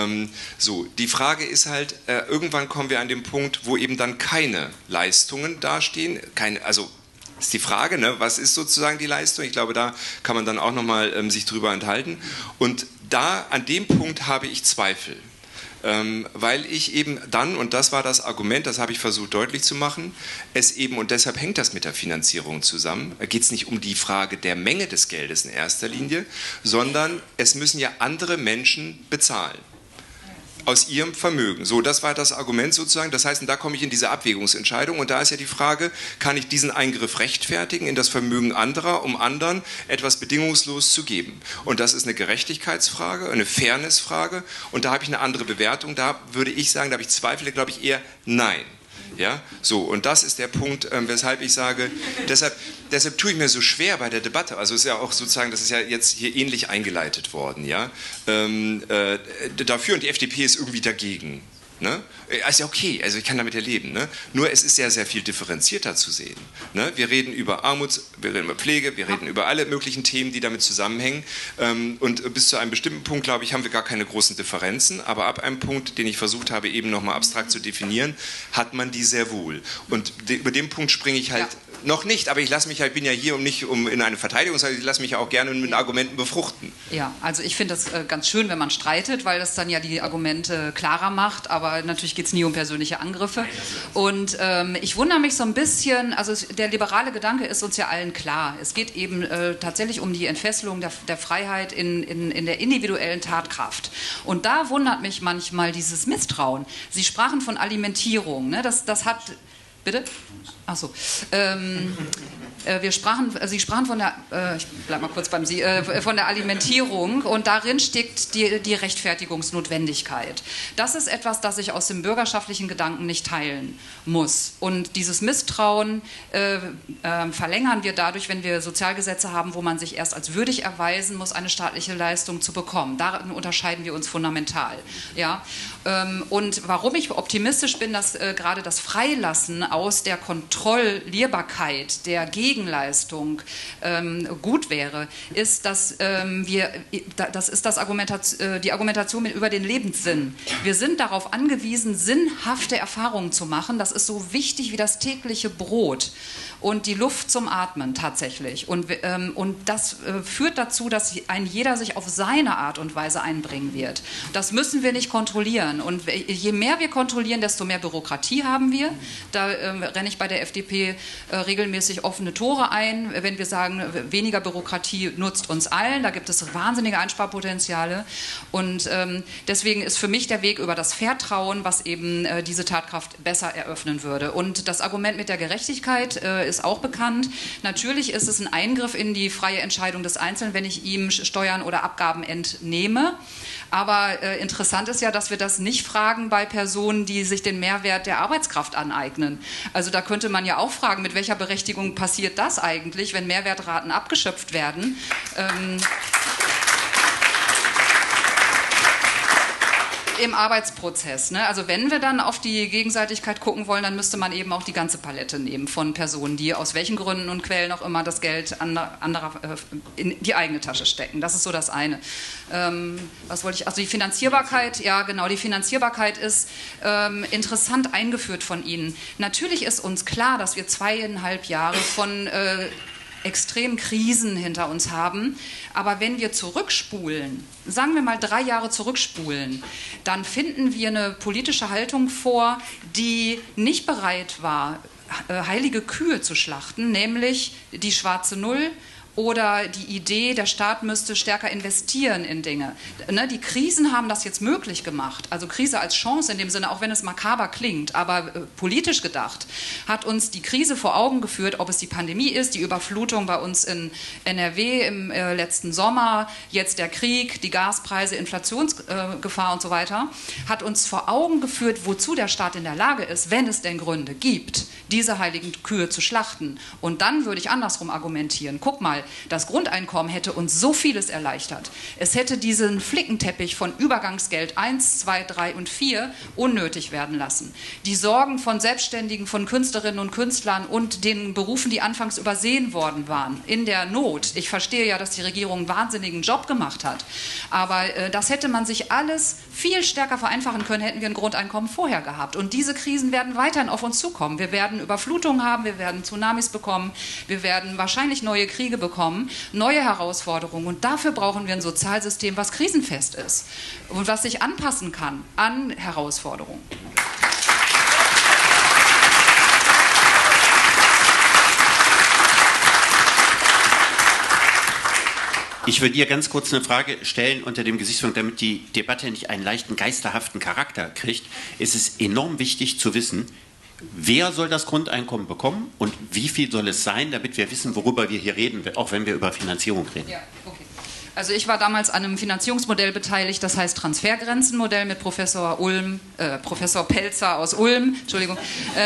Die Frage ist halt, irgendwann kommen wir an den Punkt, wo eben dann keine Leistungen dastehen, ist die Frage, ne, was ist sozusagen die Leistung? Ich glaube, da kann man dann auch nochmal sich drüber enthalten. Und an dem Punkt habe ich Zweifel. Weil ich eben dann, und das war das Argument, das habe ich versucht deutlich zu machen, und deshalb hängt das mit der Finanzierung zusammen, da geht es nicht um die Frage der Menge des Geldes in erster Linie, sondern es müssen ja andere Menschen bezahlen. Aus ihrem Vermögen. So, das war das Argument sozusagen. Das heißt, und da komme ich in diese Abwägungsentscheidung. Und da ist ja die Frage, kann ich diesen Eingriff rechtfertigen in das Vermögen anderer, um anderen etwas bedingungslos zu geben? Und das ist eine Gerechtigkeitsfrage, eine Fairnessfrage. Und da habe ich eine andere Bewertung. Da würde ich sagen, da habe ich Zweifel, glaube ich, eher nein. Ja, so, und das ist der Punkt, weshalb ich sage, deshalb tue ich mir so schwer bei der Debatte, also ist ja auch sozusagen, das ist ja jetzt hier ähnlich eingeleitet worden, ja, dafür, und die FDP ist irgendwie dagegen. Ne? Ist ja okay, also ich kann damit ja leben. Ne? Nur es ist sehr, sehr viel differenzierter zu sehen. Ne? Wir reden über Armut, wir reden über Pflege, wir reden über alle möglichen Themen, die damit zusammenhängen. Und bis zu einem bestimmten Punkt, glaube ich, haben wir gar keine großen Differenzen. Aber ab einem Punkt, den ich versucht habe, eben nochmal abstrakt zu definieren, hat man die sehr wohl. Und über den Punkt springe ich halt noch nicht, aber ich bin ja hier nicht in eine Verteidigung, sondern ich lasse mich auch gerne mit Argumenten befruchten. Ja, also ich finde das ganz schön, wenn man streitet, weil das dann ja die Argumente klarer macht, aber natürlich geht es nie um persönliche Angriffe. Und ich wundere mich so ein bisschen, also der liberale Gedanke ist uns ja allen klar. Es geht eben tatsächlich um die Entfesselung der Freiheit in der individuellen Tatkraft. Und da wundert mich manchmal dieses Misstrauen. Sie sprachen von Alimentierung, ne? Das hat... Bitte? Ach so. Sie sprachen von der, ich bleibe mal kurz beim Sie, von der Alimentierung, und darin steckt die Rechtfertigungsnotwendigkeit. Das ist etwas, das ich aus dem bürgerschaftlichen Gedanken nicht teilen muss. Und dieses Misstrauen verlängern wir dadurch, wenn wir Sozialgesetze haben, wo man sich erst als würdig erweisen muss, eine staatliche Leistung zu bekommen. Darin unterscheiden wir uns fundamental. Ja? Und warum ich optimistisch bin, dass gerade das Freilassen aus der Kontrollierbarkeit der Gegenleistung gut wäre, ist, dass das ist die Argumentation über den Lebenssinn. Wir sind darauf angewiesen, sinnhafte Erfahrungen zu machen. Das ist so wichtig wie das tägliche Brot und die Luft zum Atmen tatsächlich. Und das führt dazu, dass jeder sich auf seine Art und Weise einbringen wird. Das müssen wir nicht kontrollieren. Und je mehr wir kontrollieren, desto mehr Bürokratie haben wir. Da renne ich bei der FDP regelmäßig offene Tore Tore ein, wenn wir sagen, weniger Bürokratie nutzt uns allen. Da gibt es wahnsinnige Einsparpotenziale. Und deswegen ist für mich der Weg über das Vertrauen, was eben diese Tatkraft besser eröffnen würde. Und das Argument mit der Gerechtigkeit ist auch bekannt. Natürlich ist es ein Eingriff in die freie Entscheidung des Einzelnen, wenn ich ihm Steuern oder Abgaben entnehme. Aber interessant ist ja, dass wir das nicht fragen bei Personen, die sich den Mehrwert der Arbeitskraft aneignen. Also da könnte man ja auch fragen, mit welcher Berechtigung passiert das eigentlich, wenn Mehrwertraten abgeschöpft werden? Im Arbeitsprozess. Ne? Also wenn wir dann auf die Gegenseitigkeit gucken wollen, dann müsste man eben auch die ganze Palette nehmen von Personen, die aus welchen Gründen und Quellen auch immer das Geld anderer in die eigene Tasche stecken. Das ist so das eine. Was wollte ich? Also die Finanzierbarkeit, ja genau, die Finanzierbarkeit ist interessant eingeführt von Ihnen. Natürlich ist uns klar, dass wir 2,5 Jahre von extremen Krisen hinter uns haben. Aber wenn wir zurückspulen, sagen wir mal 3 Jahre zurückspulen, dann finden wir eine politische Haltung vor, die nicht bereit war, heilige Kühe zu schlachten, nämlich die schwarze Null oder die Idee, der Staat müsste stärker investieren in Dinge. Ne, die Krisen haben das jetzt möglich gemacht. Also Krise als Chance in dem Sinne, auch wenn es makaber klingt, aber politisch gedacht, hat uns die Krise vor Augen geführt, ob es die Pandemie ist, die Überflutung bei uns in NRW im letzten Sommer, jetzt der Krieg, die Gaspreise, Inflationsgefahr und so weiter, hat uns vor Augen geführt, wozu der Staat in der Lage ist, wenn es denn Gründe gibt, diese heiligen Kühe zu schlachten. Und dann würde ich andersrum argumentieren. Guck mal, das Grundeinkommen hätte uns so vieles erleichtert. Es hätte diesen Flickenteppich von Übergangsgeld 1, 2, 3 und 4 unnötig werden lassen. Die Sorgen von Selbstständigen, von Künstlerinnen und Künstlern und den Berufen, die anfangs übersehen worden waren, in der Not. Ich verstehe ja, dass die Regierung einen wahnsinnigen Job gemacht hat. Aber das hätte man sich alles viel stärker vereinfachen können, hätten wir ein Grundeinkommen vorher gehabt. Und diese Krisen werden weiterhin auf uns zukommen. Wir werden Überflutungen haben, wir werden Tsunamis bekommen, wir werden wahrscheinlich neue Kriege bekommen, neue Herausforderungen. Und dafür brauchen wir ein Sozialsystem, was krisenfest ist und was sich anpassen kann an Herausforderungen. Ich würde dir ganz kurz eine Frage stellen unter dem Gesichtspunkt, damit die Debatte nicht einen leichten geisterhaften Charakter kriegt. Es ist enorm wichtig zu wissen, wer soll das Grundeinkommen bekommen und wie viel soll es sein, damit wir wissen, worüber wir hier reden, auch wenn wir über Finanzierung reden. Ja, okay. Also ich war damals an einem Finanzierungsmodell beteiligt, das heißt Transfergrenzenmodell mit Professor Pelzer aus Ulm, Entschuldigung.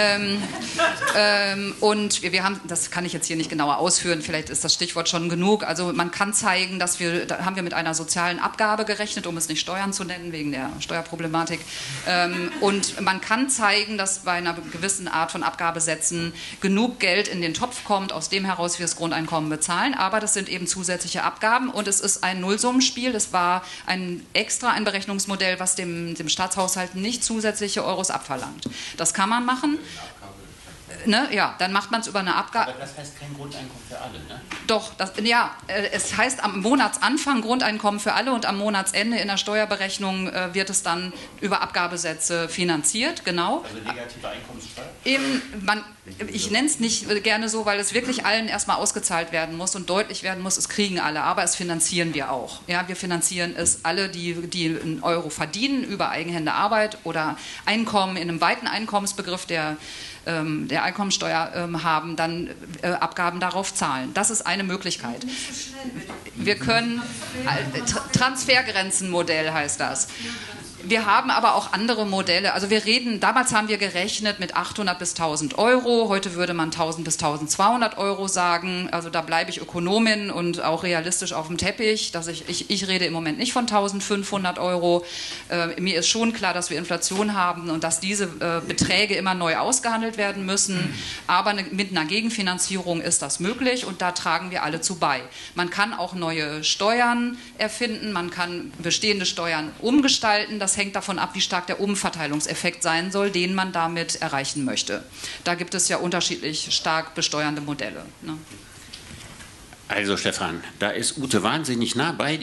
Und wir haben, das kann ich jetzt hier nicht genauer ausführen, vielleicht ist das Stichwort schon genug. Also man kann zeigen, da haben wir mit einer sozialen Abgabe gerechnet, um es nicht Steuern zu nennen, wegen der Steuerproblematik. Und man kann zeigen, dass bei einer gewissen Art von Abgabesätzen genug Geld in den Topf kommt, aus dem heraus wir das Grundeinkommen bezahlen. Aber das sind eben zusätzliche Abgaben und es ist ein Nullsummenspiel. Es war ein Berechnungsmodell, was dem Staatshaushalt nicht zusätzliche Euros abverlangt. Das kann man machen. Ne? Ja, dann macht man es über eine Abgabe. Aber das heißt kein Grundeinkommen für alle, ne? Doch, es heißt am Monatsanfang Grundeinkommen für alle und am Monatsende in der Steuerberechnung wird es dann über Abgabesätze finanziert, genau. Also negative Einkommenssteuer? Ich nenne es nicht gerne so, weil es wirklich allen erstmal ausgezahlt werden muss und deutlich werden muss, es kriegen alle, aber es finanzieren wir auch. Ja, wir finanzieren es alle, die einen Euro verdienen über eigenhändige Arbeit oder Einkommen in einem weiten Einkommensbegriff der Einkommensteuer haben, dann Abgaben darauf zahlen. Das ist eine Möglichkeit. Wir können, Transfergrenzenmodell heißt das. Wir haben aber auch andere Modelle. Also damals haben wir gerechnet mit 800 bis 1000 Euro. Heute würde man 1000 bis 1200 Euro sagen. Also da bleibe ich Ökonomin und auch realistisch auf dem Teppich. Ich rede im Moment nicht von 1500 Euro. Mir ist schon klar, dass wir Inflation haben und dass diese Beträge immer neu ausgehandelt werden müssen. Aber mit einer Gegenfinanzierung ist das möglich und da tragen wir alle zu bei. Man kann auch neue Steuern erfinden, man kann bestehende Steuern umgestalten. Das hängt davon ab, wie stark der Umverteilungseffekt sein soll, den man damit erreichen möchte. Da gibt es ja unterschiedlich stark besteuernde Modelle. Ne? Also Stefan, da ist Ute wahnsinnig nah bei dir.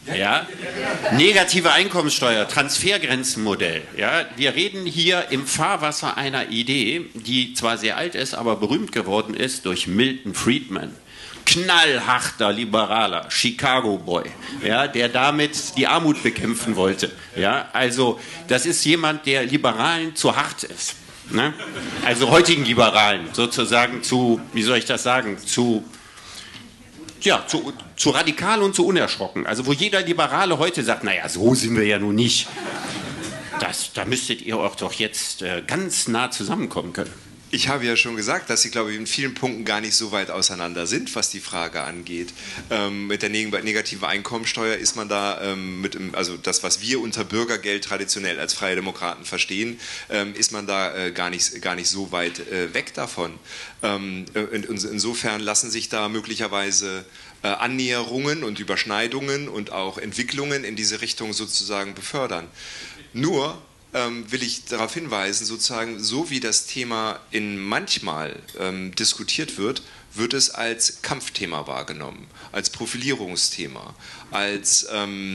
Ja? Negative Einkommenssteuer, Transfergrenzenmodell. Ja? Wir reden hier im Fahrwasser einer Idee, die zwar sehr alt ist, aber berühmt geworden ist durch Milton Friedman. Knallharter Liberaler, Chicago Boy, ja, der damit die Armut bekämpfen wollte. Ja? Also das ist jemand, der Liberalen zu hart ist. Ne? Also heutigen Liberalen sozusagen zu, wie soll ich das sagen, zu radikal und zu unerschrocken. Also wo jeder Liberale heute sagt, naja, so sind wir ja nun nicht. Da müsstet ihr auch doch jetzt ganz nah zusammenkommen können. Ich habe ja schon gesagt, dass sie, glaube ich, in vielen Punkten gar nicht so weit auseinander sind, was die Frage angeht. Mit der negativen Einkommensteuer ist man da, also das, was wir unter Bürgergeld traditionell als Freie Demokraten verstehen, ist man da gar nicht so weit weg davon. Insofern lassen sich da möglicherweise Annäherungen und Überschneidungen und auch Entwicklungen in diese Richtung sozusagen befördern. Nur will ich darauf hinweisen, sozusagen, so wie das Thema manchmal diskutiert wird, wird es als Kampfthema wahrgenommen, als Profilierungsthema, als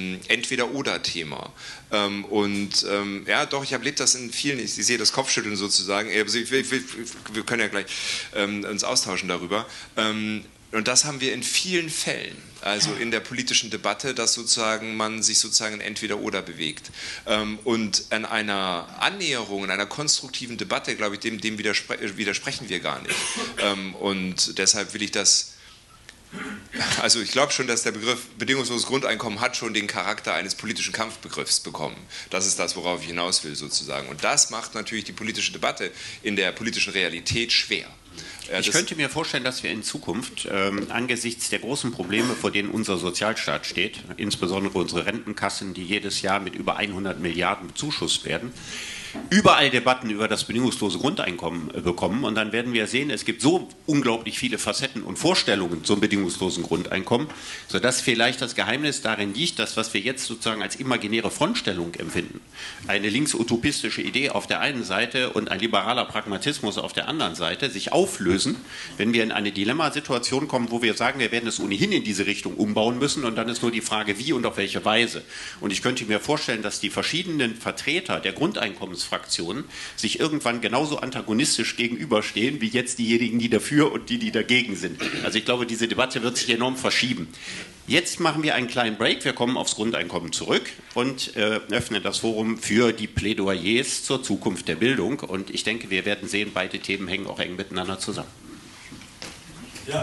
Entweder-oder-Thema. Ja, doch, ich erlebe das in vielen, ich sehe das Kopfschütteln sozusagen, wir können ja gleich uns austauschen darüber. Und das haben wir in vielen Fällen, also in der politischen Debatte, dass sozusagen man sich sozusagen in Entweder-Oder bewegt. Und an einer Annäherung, in einer konstruktiven Debatte, glaube ich, dem widersprechen wir gar nicht. Und deshalb will ich das, also ich glaube schon, dass der Begriff bedingungsloses Grundeinkommen hat schon den Charakter eines politischen Kampfbegriffs bekommen. Das ist das, worauf ich hinaus will sozusagen. Und das macht natürlich die politische Debatte in der politischen Realität schwer. Ich könnte mir vorstellen, dass wir in Zukunft angesichts der großen Probleme, vor denen unser Sozialstaat steht, insbesondere unsere Rentenkassen, die jedes Jahr mit über 100 Milliarden bezuschusst werden, überall Debatten über das bedingungslose Grundeinkommen bekommen. Und dann werden wir sehen, es gibt so unglaublich viele Facetten und Vorstellungen zum bedingungslosen Grundeinkommen, sodass vielleicht das Geheimnis darin liegt, dass was wir jetzt sozusagen als imaginäre Frontstellung empfinden, eine linksutopistische Idee auf der einen Seite und ein liberaler Pragmatismus auf der anderen Seite, sich auflösen, wenn wir in eine Dilemmasituation kommen, wo wir sagen, wir werden es ohnehin in diese Richtung umbauen müssen und dann ist nur die Frage, wie und auf welche Weise. Und ich könnte mir vorstellen, dass die verschiedenen Vertreter der Grundeinkommensfraktionen sich irgendwann genauso antagonistisch gegenüberstehen, wie jetzt diejenigen, die dafür und die dagegen sind. Also ich glaube, diese Debatte wird sich enorm verschieben. Jetzt machen wir einen kleinen Break, wir kommen aufs Grundeinkommen zurück und öffnen das Forum für die Plädoyers zur Zukunft der Bildung. Und ich denke, wir werden sehen, beide Themen hängen auch eng miteinander zusammen. Ja.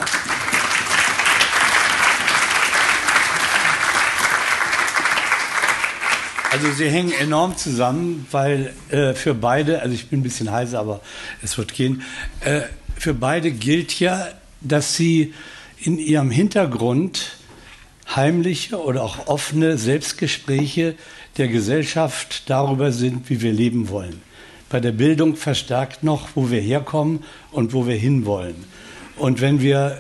Also sie hängen enorm zusammen, weil für beide, also ich bin ein bisschen heiser, aber es wird gehen, für beide gilt ja, dass sie in ihrem Hintergrund heimliche oder auch offene Selbstgespräche der Gesellschaft darüber sind, wie wir leben wollen. Bei der Bildung verstärkt noch, wo wir herkommen und wo wir hinwollen. Und wenn wir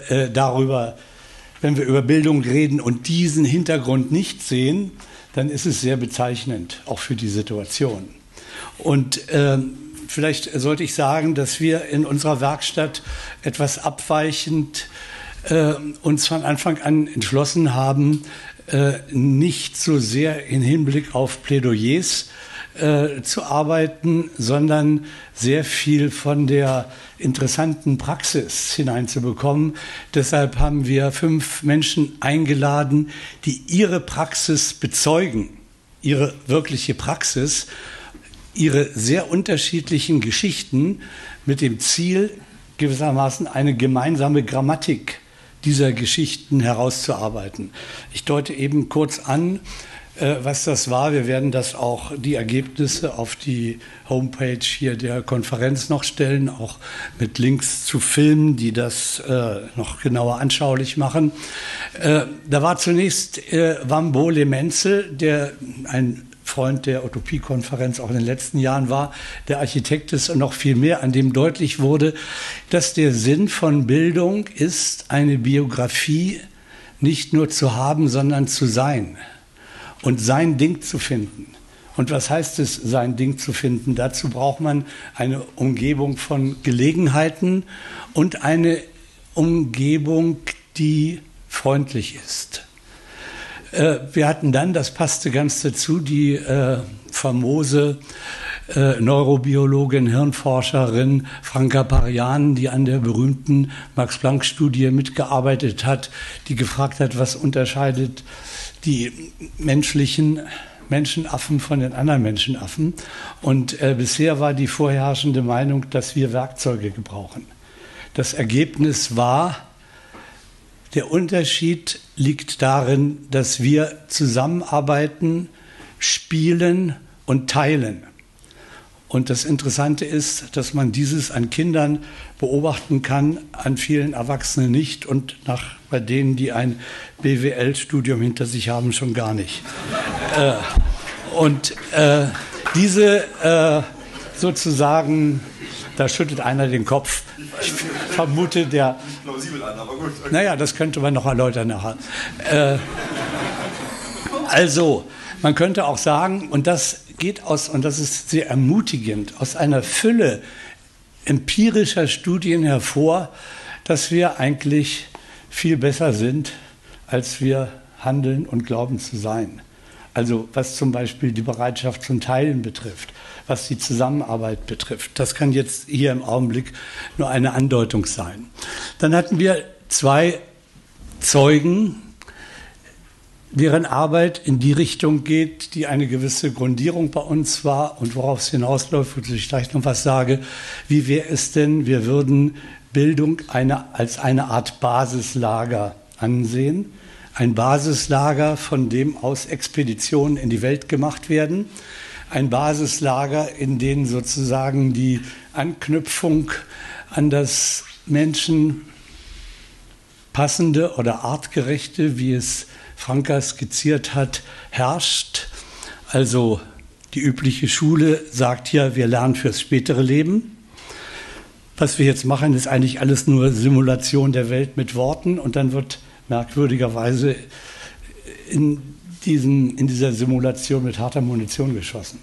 über Bildung reden und diesen Hintergrund nicht sehen, dann ist es sehr bezeichnend, auch für die Situation. Und vielleicht sollte ich sagen, dass wir in unserer Werkstatt etwas abweichend uns von Anfang an entschlossen haben, nicht so sehr im Hinblick auf Plädoyers zu arbeiten, sondern sehr viel von der interessanten Praxis hineinzubekommen. Deshalb haben wir 5 Menschen eingeladen, die ihre Praxis bezeugen, ihre wirkliche Praxis, ihre sehr unterschiedlichen Geschichten mit dem Ziel, gewissermaßen eine gemeinsame Grammatik dieser Geschichten herauszuarbeiten. Ich deute eben kurz an, was das war. Wir werden das auch, die Ergebnisse auf die Homepage hier der Konferenz noch stellen, auch mit Links zu Filmen, die das noch genauer anschaulich machen. Da war zunächst Wambo Lemenzel, der ein Freund der Utopie-Konferenz auch in den letzten Jahren war, der Architekt ist und noch viel mehr, an dem deutlich wurde, dass der Sinn von Bildung ist, eine Biografie nicht nur zu haben, sondern zu sein und sein Ding zu finden. Und was heißt es, sein Ding zu finden? Dazu braucht man eine Umgebung von Gelegenheiten und eine Umgebung, die freundlich ist. Wir hatten dann, das passte ganz dazu, die famose Neurobiologin, Hirnforscherin Franka Parian, die an der berühmten Max-Planck-Studie mitgearbeitet hat, die gefragt hat, was unterscheidet die menschlichen Menschenaffen von den anderen Menschenaffen. Und bisher war die vorherrschende Meinung, dass wir Werkzeuge gebrauchen. Das Ergebnis war, der Unterschied liegt darin, dass wir zusammenarbeiten, spielen und teilen. Und das Interessante ist, dass man dieses an Kindern beobachten kann, an vielen Erwachsenen nicht und bei denen, die ein BWL-Studium hinter sich haben, schon gar nicht. Diese sozusagen, da schüttelt einer den Kopf. Ich vermute, der... Plausibel an, aber gut. Okay. Naja, das könnte man noch erläutern nachher. Also, man könnte auch sagen, und das geht aus, und das ist sehr ermutigend, aus einer Fülle empirischer Studien hervor, dass wir eigentlich viel besser sind, als wir handeln und glauben zu sein. Also was zum Beispiel die Bereitschaft zum Teilen betrifft, was die Zusammenarbeit betrifft. Das kann jetzt hier im Augenblick nur eine Andeutung sein. Dann hatten wir 2 Zeugen, deren Arbeit in die Richtung geht, die eine gewisse Grundierung bei uns war und worauf es hinausläuft, wozu ich gleich noch was sage. Wie wäre es denn, wir würden Bildung als eine Art Basislager ansehen. Ein Basislager, von dem aus Expeditionen in die Welt gemacht werden. Ein Basislager, in dem sozusagen die Anknüpfung an das Menschen passende oder artgerechte, wie es Franka skizziert hat, herrscht. Also die übliche Schule sagt ja, wir lernen fürs spätere Leben. Was wir jetzt machen, ist eigentlich alles nur Simulation der Welt mit Worten und dann wird merkwürdigerweise in dieser Simulation mit harter Munition geschossen.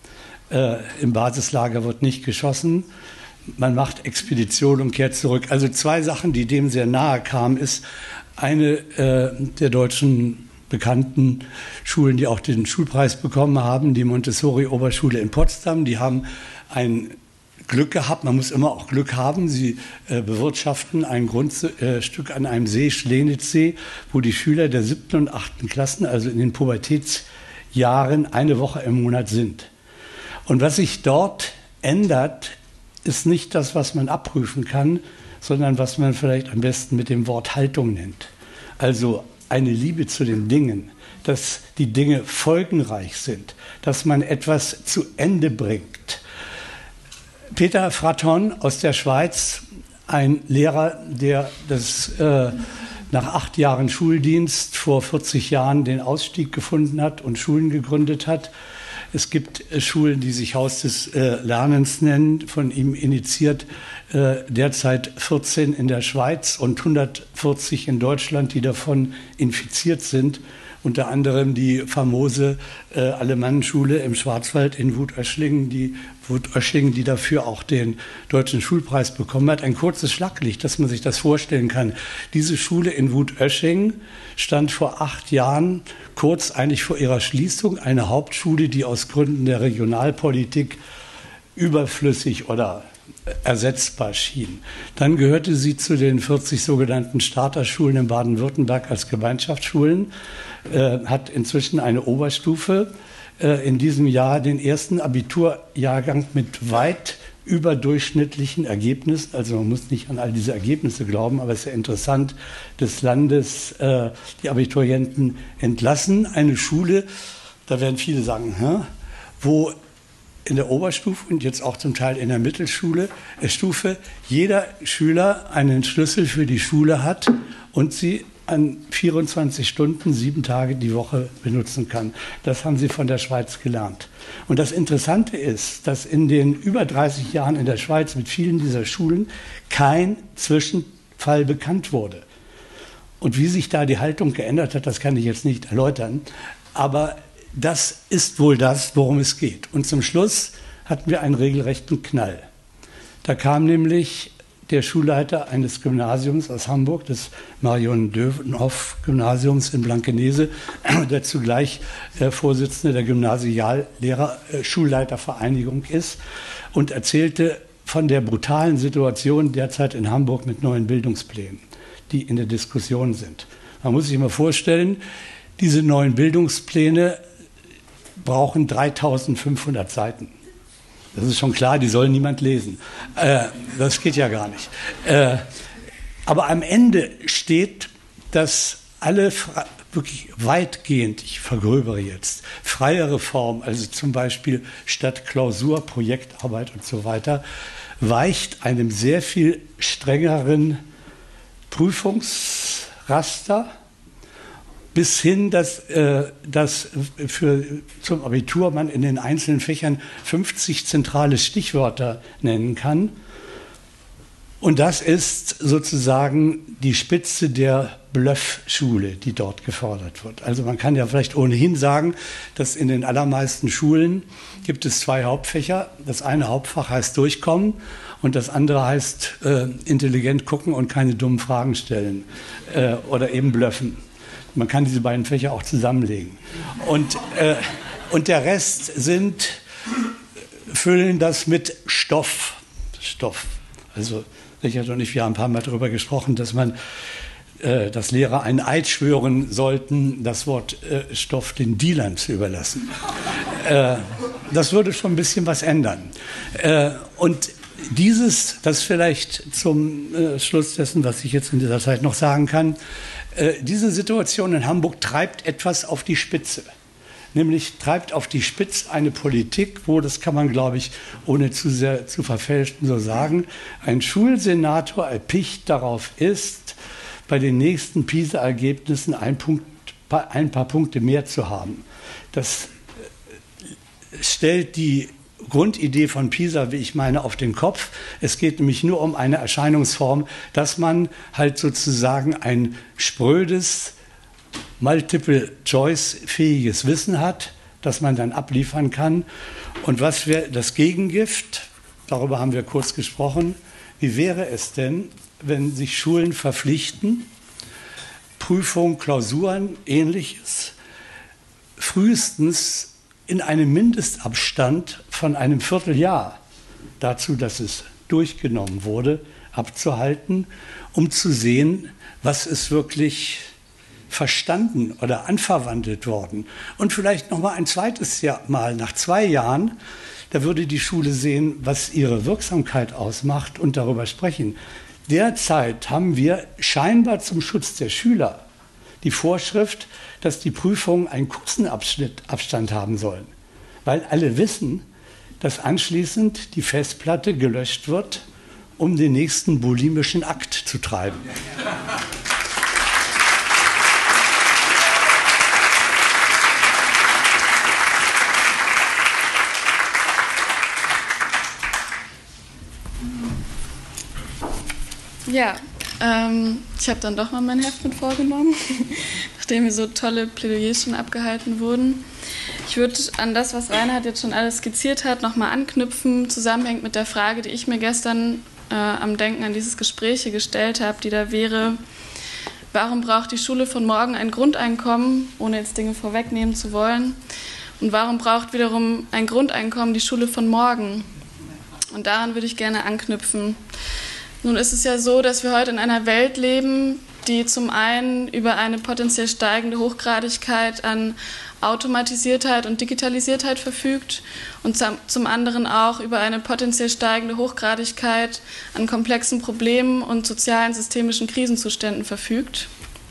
Im Basislager wird nicht geschossen. Man macht Expedition und kehrt zurück. Also 2 Sachen, die dem sehr nahe kamen, ist eine der deutschen bekannten Schulen, die auch den Schulpreis bekommen haben, die Montessori-Oberschule in Potsdam. Die haben ein Glück gehabt, man muss immer auch Glück haben. Sie bewirtschaften ein Grundstück an einem See, Schlenitzsee, wo die Schüler der 7. und 8. Klassen, also in den Pubertätsjahren, eine Woche im Monat sind. Und was sich dort ändert, ist nicht das, was man abprüfen kann, sondern was man vielleicht am besten mit dem Wort Haltung nennt. Also eine Liebe zu den Dingen, dass die Dinge folgenreich sind, dass man etwas zu Ende bringt. Peter Fraton aus der Schweiz, ein Lehrer, der nach 8 Jahren Schuldienst vor 40 Jahren den Ausstieg gefunden hat und Schulen gegründet hat. Es gibt Schulen, die sich Haus des Lernens nennen, von ihm initiiert, derzeit 14 in der Schweiz und 140 in Deutschland, die davon infiziert sind. Unter anderem die famose Alemannenschule im Schwarzwald in Wutöschingen, die dafür auch den Deutschen Schulpreis bekommen hat. Ein kurzes Schlaglicht, dass man sich das vorstellen kann. Diese Schule in Wutöschingen stand vor 8 Jahren kurz eigentlich vor ihrer Schließung. Eine Hauptschule, die aus Gründen der Regionalpolitik überflüssig oder ersetzbar schien. Dann gehörte sie zu den 40 sogenannten Starterschulen in Baden-Württemberg als Gemeinschaftsschulen, hat inzwischen eine Oberstufe. In diesem Jahr den ersten Abiturjahrgang mit weit überdurchschnittlichen Ergebnissen. Also man muss nicht an all diese Ergebnisse glauben, aber es ist ja interessant, des Landes die Abiturienten entlassen. Eine Schule, da werden viele sagen, wo in der Oberstufe und jetzt auch zum Teil in der Mittelschule Stufe jeder Schüler einen Schlüssel für die Schule hat und sie an 24 Stunden, 7 Tage die Woche benutzen kann. Das haben sie von der Schweiz gelernt. Und das Interessante ist, dass in den über 30 Jahren in der Schweiz mit vielen dieser Schulen kein Zwischenfall bekannt wurde. Und wie sich da die Haltung geändert hat, das kann ich jetzt nicht erläutern. Aber das ist wohl das, worum es geht. Und zum Schluss hatten wir einen regelrechten Knall. Da kam nämlich der Schulleiter eines Gymnasiums aus Hamburg, des Marion-Dönhoff-Gymnasiums in Blankenese, der zugleich Vorsitzender der Gymnasiallehrer-Schulleitervereinigung ist, und erzählte von der brutalen Situation derzeit in Hamburg mit neuen Bildungsplänen, die in der Diskussion sind. Man muss sich mal vorstellen, diese neuen Bildungspläne brauchen 3500 Seiten. Das ist schon klar, die soll niemand lesen. Das geht ja gar nicht. Aber am Ende steht, dass alle wirklich weitgehend, ich vergröbere jetzt, freie Reform, also zum Beispiel statt Klausur, Projektarbeit und so weiter, weicht einem sehr viel strengeren Prüfungsraster bis hin, dass zum Abitur man in den einzelnen Fächern 50 zentrale Stichwörter nennen kann. Und das ist sozusagen die Spitze der Bluffschule, die dort gefordert wird. Also man kann ja vielleicht ohnehin sagen, dass in den allermeisten Schulen gibt es 2 Hauptfächer. Das eine Hauptfach heißt Durchkommen und das andere heißt intelligent gucken und keine dummen Fragen stellen oder eben bluffen. Man kann diese beiden Fächer auch zusammenlegen. Und der Rest füllen das mit Stoff. Also Richard und ich, wir haben ein paar Mal darüber gesprochen, dass Lehrer einen Eid schwören sollten, das Wort Stoff den Dealern zu überlassen. Das würde schon ein bisschen was ändern. Und das vielleicht zum Schluss dessen, was ich jetzt in dieser Zeit noch sagen kann, diese Situation in Hamburg treibt etwas auf die Spitze. Nämlich treibt auf die Spitze eine Politik, wo, das kann man, glaube ich, ohne zu sehr zu verfälschen so sagen, ein Schulsenator erpicht darauf ist, bei den nächsten PISA-Ergebnissen ein paar Punkte mehr zu haben. Das stellt die Grundidee von PISA, wie ich meine, auf den Kopf. Es geht nämlich nur um eine Erscheinungsform, dass man halt sozusagen ein sprödes, Multiple-Choice-fähiges Wissen hat, das man dann abliefern kann. Und was wäre das Gegengift? Darüber haben wir kurz gesprochen. Wie wäre es denn, wenn sich Schulen verpflichten, Prüfungen, Klausuren, Ähnliches, frühestens in einem Mindestabstand von einem Vierteljahr dazu, dass es durchgenommen wurde, abzuhalten, um zu sehen, was ist wirklich verstanden oder anverwandelt worden. Und vielleicht noch mal ein zweites Mal, nach 2 Jahren, da würde die Schule sehen, was ihre Wirksamkeit ausmacht und darüber sprechen. Derzeit haben wir scheinbar zum Schutz der Schüler die Vorschrift, dass die Prüfungen einen kurzen Abstand haben sollen. Weil alle wissen, dass anschließend die Festplatte gelöscht wird, um den nächsten bulimischen Akt zu treiben. Ja, ich habe dann doch mal mein Heft mit vorgenommen, nachdem mir so tolle Plädoyers schon abgehalten wurden. Ich würde an das, was Reinhard jetzt schon alles skizziert hat, nochmal anknüpfen, zusammenhängt mit der Frage, die ich mir gestern am Denken an dieses Gespräch hier gestellt habe, die da wäre, warum braucht die Schule von morgen ein Grundeinkommen, ohne jetzt Dinge vorwegnehmen zu wollen, und warum braucht wiederum ein Grundeinkommen die Schule von morgen? Und daran würde ich gerne anknüpfen. Nun ist es ja so, dass wir heute in einer Welt leben, die zum einen über eine potenziell steigende Hochgradigkeit an Automatisiertheit und Digitalisiertheit verfügt und zum anderen auch über eine potenziell steigende Hochgradigkeit an komplexen Problemen und sozialen systemischen Krisenzuständen verfügt.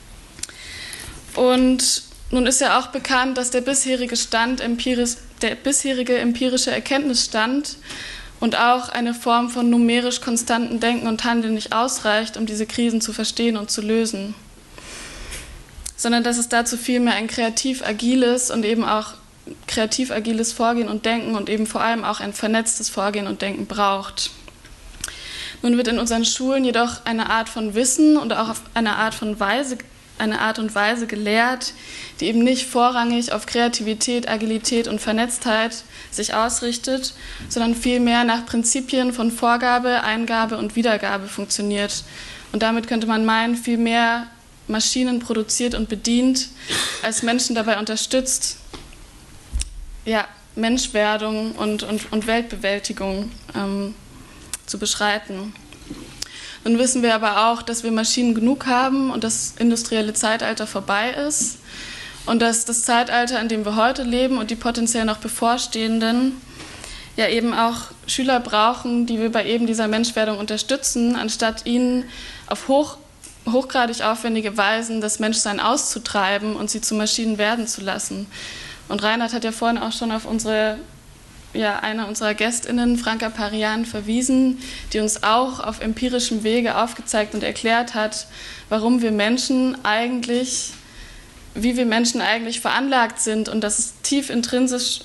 Und nun ist ja auch bekannt, dass der bisherige empirische Erkenntnisstand und auch eine Form von numerisch konstantem Denken und Handeln nicht ausreicht, um diese Krisen zu verstehen und zu lösen, sondern dass es dazu vielmehr ein kreativ-agiles und eben auch kreativ-agiles Vorgehen und Denken und eben vor allem auch ein vernetztes Vorgehen und Denken braucht. Nun wird in unseren Schulen jedoch eine Art von Wissen und auch auf eine Art von Weise eine Art und Weise gelehrt, die eben nicht vorrangig auf Kreativität, Agilität und Vernetztheit sich ausrichtet, sondern vielmehr nach Prinzipien von Vorgabe, Eingabe und Wiedergabe funktioniert. Und damit könnte man meinen, viel mehr Maschinen produziert und bedient, als Menschen dabei unterstützt, ja, Menschwerdung und Weltbewältigung zu beschreiten. Nun wissen wir aber auch, dass wir Maschinen genug haben und das industrielle Zeitalter vorbei ist und dass das Zeitalter, in dem wir heute leben und die potenziell noch bevorstehenden, ja eben auch Schüler brauchen, die wir bei eben dieser Menschwerdung unterstützen, anstatt ihnen auf hochgradig aufwendige Weisen das Menschsein auszutreiben und sie zu Maschinen werden zu lassen. Und Reinhard hat ja vorhin auch schon auf eine unserer GästInnen, Franka Parian, verwiesen, die uns auch auf empirischem Wege aufgezeigt und erklärt hat, wie wir Menschen eigentlich veranlagt sind und dass es tief intrinsisch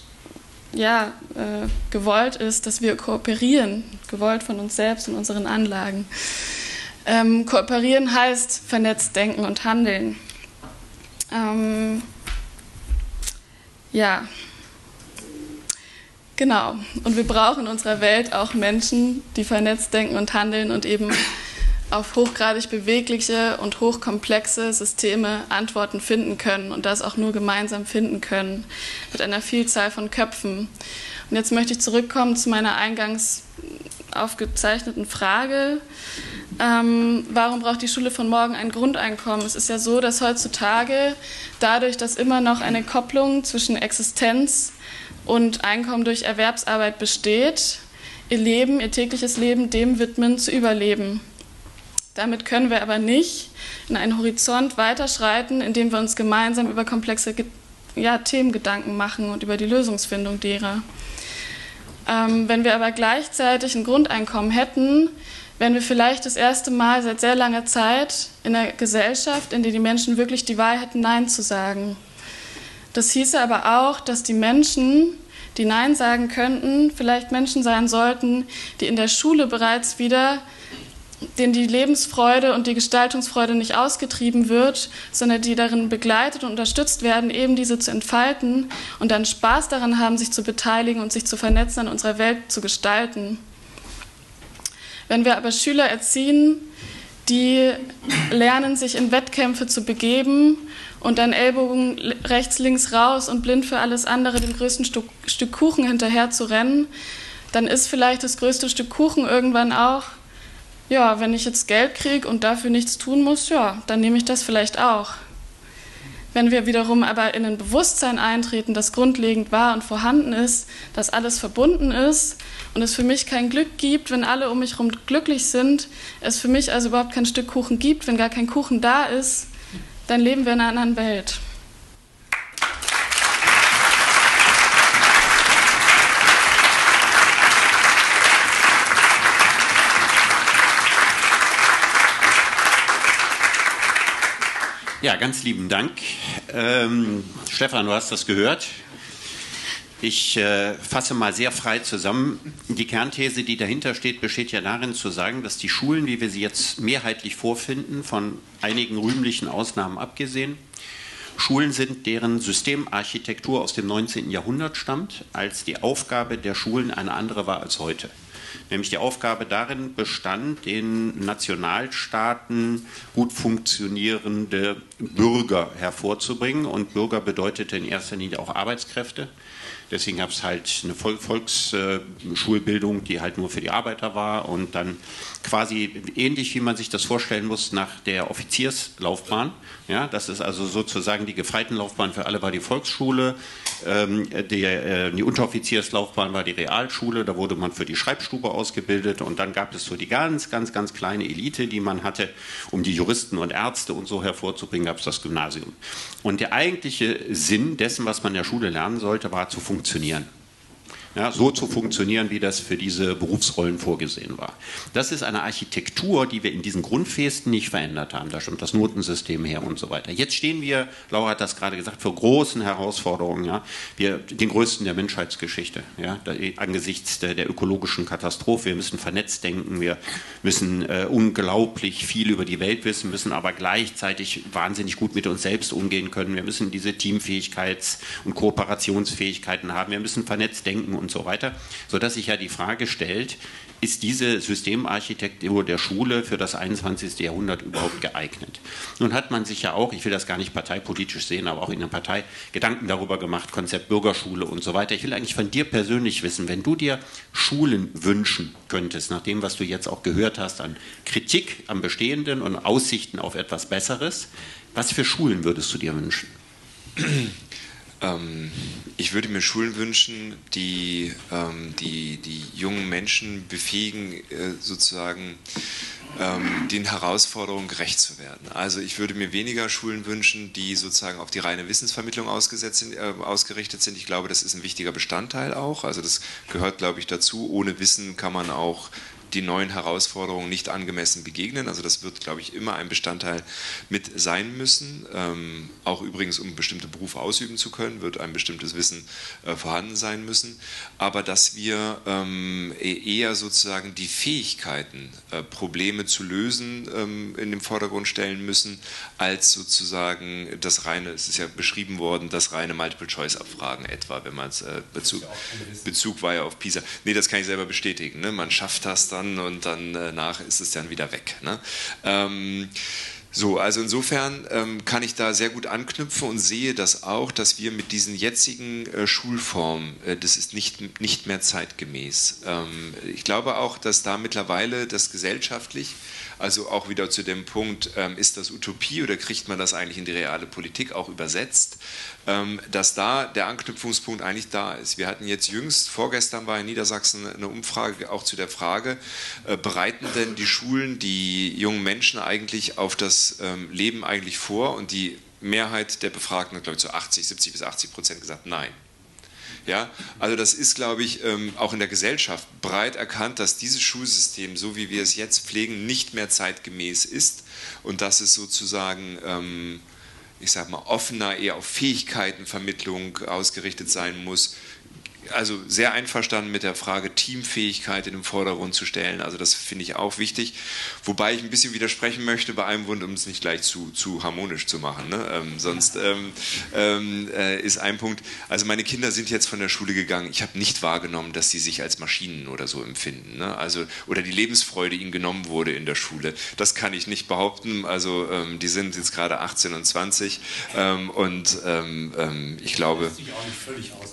gewollt ist, dass wir kooperieren, gewollt von uns selbst und unseren Anlagen. Kooperieren heißt vernetzt denken und handeln. Genau. Und wir brauchen in unserer Welt auch Menschen, die vernetzt denken und handeln und eben auf hochgradig bewegliche und hochkomplexe Systeme Antworten finden können und das auch nur gemeinsam finden können, mit einer Vielzahl von Köpfen. Und jetzt möchte ich zurückkommen zu meiner eingangs aufgezeichneten Frage. Warum braucht die Schule von morgen ein Grundeinkommen? Es ist ja so, dass heutzutage dadurch, dass immer noch eine Kopplung zwischen Existenz und Einkommen durch Erwerbsarbeit besteht, ihr tägliches Leben dem widmen, zu überleben. Damit können wir aber nicht in einen Horizont weiterschreiten, indem wir uns gemeinsam über komplexe Themen Gedanken machen und über die Lösungsfindung derer. Wenn wir aber gleichzeitig ein Grundeinkommen hätten, wären wir vielleicht das erste Mal seit sehr langer Zeit in einer Gesellschaft, in der die Menschen wirklich die Wahl hätten, Nein zu sagen. Das hieße aber auch, dass die Menschen, die Nein sagen könnten, vielleicht Menschen sein sollten, die in der Schule bereits wieder, denen die Lebensfreude und die Gestaltungsfreude nicht ausgetrieben wird, sondern die darin begleitet und unterstützt werden, eben diese zu entfalten und dann Spaß daran haben, sich zu beteiligen und sich zu vernetzen, an unserer Welt zu gestalten. Wenn wir aber Schüler erziehen, die lernen, sich in Wettkämpfe zu begeben und dann Ellbogen rechts, links raus und blind für alles andere dem größten Stück Kuchen hinterher zu rennen, dann ist vielleicht das größte Stück Kuchen irgendwann auch, ja, wenn ich jetzt Geld kriege und dafür nichts tun muss, ja, dann nehme ich das vielleicht auch. Wenn wir wiederum aber in ein Bewusstsein eintreten, das grundlegend wahr und vorhanden ist, dass alles verbunden ist und es für mich kein Glück gibt, wenn alle um mich herum glücklich sind, es für mich also überhaupt kein Stück Kuchen gibt, wenn gar kein Kuchen da ist, dann leben wir in einer anderen Welt. Ja, ganz lieben Dank. Stefan, du hast das gehört. Ich fasse mal sehr frei zusammen. Die Kernthese, die dahinter steht, besteht ja darin zu sagen, dass die Schulen, wie wir sie jetzt mehrheitlich vorfinden, von einigen rühmlichen Ausnahmen abgesehen, Schulen sind, deren Systemarchitektur aus dem 19. Jahrhundert stammt, als die Aufgabe der Schulen eine andere war als heute. Nämlich die Aufgabe darin bestand, den Nationalstaaten gut funktionierende Bürger hervorzubringen. Und Bürger bedeutete in erster Linie auch Arbeitskräfte. Deswegen gab es halt eine Volksschulbildung, die halt nur für die Arbeiter war und dann quasi ähnlich, wie man sich das vorstellen muss, nach der Offizierslaufbahn. Ja, das ist also sozusagen die Gefreitenlaufbahn für alle war die Volksschule, die Unteroffizierslaufbahn war die Realschule, da wurde man für die Schreibstube ausgebildet und dann gab es so die ganz kleine Elite, die man hatte, um die Juristen und Ärzte und so hervorzubringen, gab es das Gymnasium. Und der eigentliche Sinn dessen, was man in der Schule lernen sollte, war zu funktionieren. ja, so zu funktionieren, wie das für diese Berufsrollen vorgesehen war. Das ist eine Architektur, die wir in diesen Grundfesten nicht verändert haben. Da stimmt das Notensystem her und so weiter. Jetzt stehen wir, Laura hat das gerade gesagt, vor großen Herausforderungen, ja, den größten der Menschheitsgeschichte, ja, angesichts der ökologischen Katastrophe. Wir müssen vernetzt denken, wir müssen unglaublich viel über die Welt wissen, müssen aber gleichzeitig wahnsinnig gut mit uns selbst umgehen können. Wir müssen diese Teamfähigkeits- und Kooperationsfähigkeiten haben. Wir müssen vernetzt denken und so weiter, sodass sich ja die Frage stellt, ist diese Systemarchitektur der Schule für das 21. Jahrhundert überhaupt geeignet? Nun hat man sich ja auch, ich will das gar nicht parteipolitisch sehen, aber auch in der Partei Gedanken darüber gemacht, Konzept Bürgerschule und so weiter. Ich will eigentlich von dir persönlich wissen, wenn du dir Schulen wünschen könntest, nach dem, was du jetzt auch gehört hast an Kritik am Bestehenden und Aussichten auf etwas Besseres, was für Schulen würdest du dir wünschen? Ich würde mir Schulen wünschen, die die jungen Menschen befähigen, sozusagen den Herausforderungen gerecht zu werden. Also ich würde mir weniger Schulen wünschen, die sozusagen auf die reine Wissensvermittlung ausgerichtet sind. Ich glaube, das ist ein wichtiger Bestandteil auch. Also das gehört, glaube ich, dazu. Ohne Wissen kann man auch die neuen Herausforderungen nicht angemessen begegnen. Also das wird, glaube ich, immer ein Bestandteil mit sein müssen. Auch übrigens, um bestimmte Berufe ausüben zu können, wird ein bestimmtes Wissen vorhanden sein müssen. Aber dass wir eher sozusagen die Fähigkeiten, Probleme zu lösen, in den Vordergrund stellen müssen, als sozusagen das reine, es ist ja beschrieben worden, das reine Multiple-Choice-Abfragen etwa, wenn man es Bezug war ja auf PISA. Nee, das kann ich selber bestätigen. Ne? Man schafft das dann und danach ist es dann wieder weg. Ne? So, also insofern kann ich da sehr gut anknüpfen und sehe das auch, dass wir mit diesen jetzigen Schulformen, das ist nicht mehr zeitgemäß. Ich glaube auch, dass da mittlerweile das gesellschaftlich, also auch wieder zu dem Punkt, ist das Utopie oder kriegt man das eigentlich in die reale Politik auch übersetzt, dass da der Anknüpfungspunkt eigentlich da ist. Wir hatten jetzt jüngst, vorgestern war in Niedersachsen eine Umfrage auch zu der Frage, bereiten denn die Schulen die jungen Menschen eigentlich auf das Leben eigentlich vor? Und die Mehrheit der Befragten hat, glaube ich, so 70 bis 80% gesagt, nein. Ja, also das ist, glaube ich, auch in der Gesellschaft breit erkannt, dass dieses Schulsystem, so wie wir es jetzt pflegen, nicht mehr zeitgemäß ist und dass es sozusagen, ich sage mal, offener, eher auf Fähigkeitenvermittlung ausgerichtet sein muss. Also sehr einverstanden mit der Frage, Teamfähigkeit in den Vordergrund zu stellen. Also das finde ich auch wichtig. Wobei ich ein bisschen widersprechen möchte bei einem Wunsch, um es nicht gleich zu harmonisch zu machen. Ne? Sonst ist ein Punkt, also meine Kinder sind jetzt von der Schule gegangen. Ich habe nicht wahrgenommen, dass sie sich als Maschinen oder so empfinden. Ne? Also, oder die Lebensfreude ihnen genommen wurde in der Schule. Das kann ich nicht behaupten. Also die sind jetzt gerade 18 und 20 ich glaube... Das lässt sich auch nicht völlig austauschen.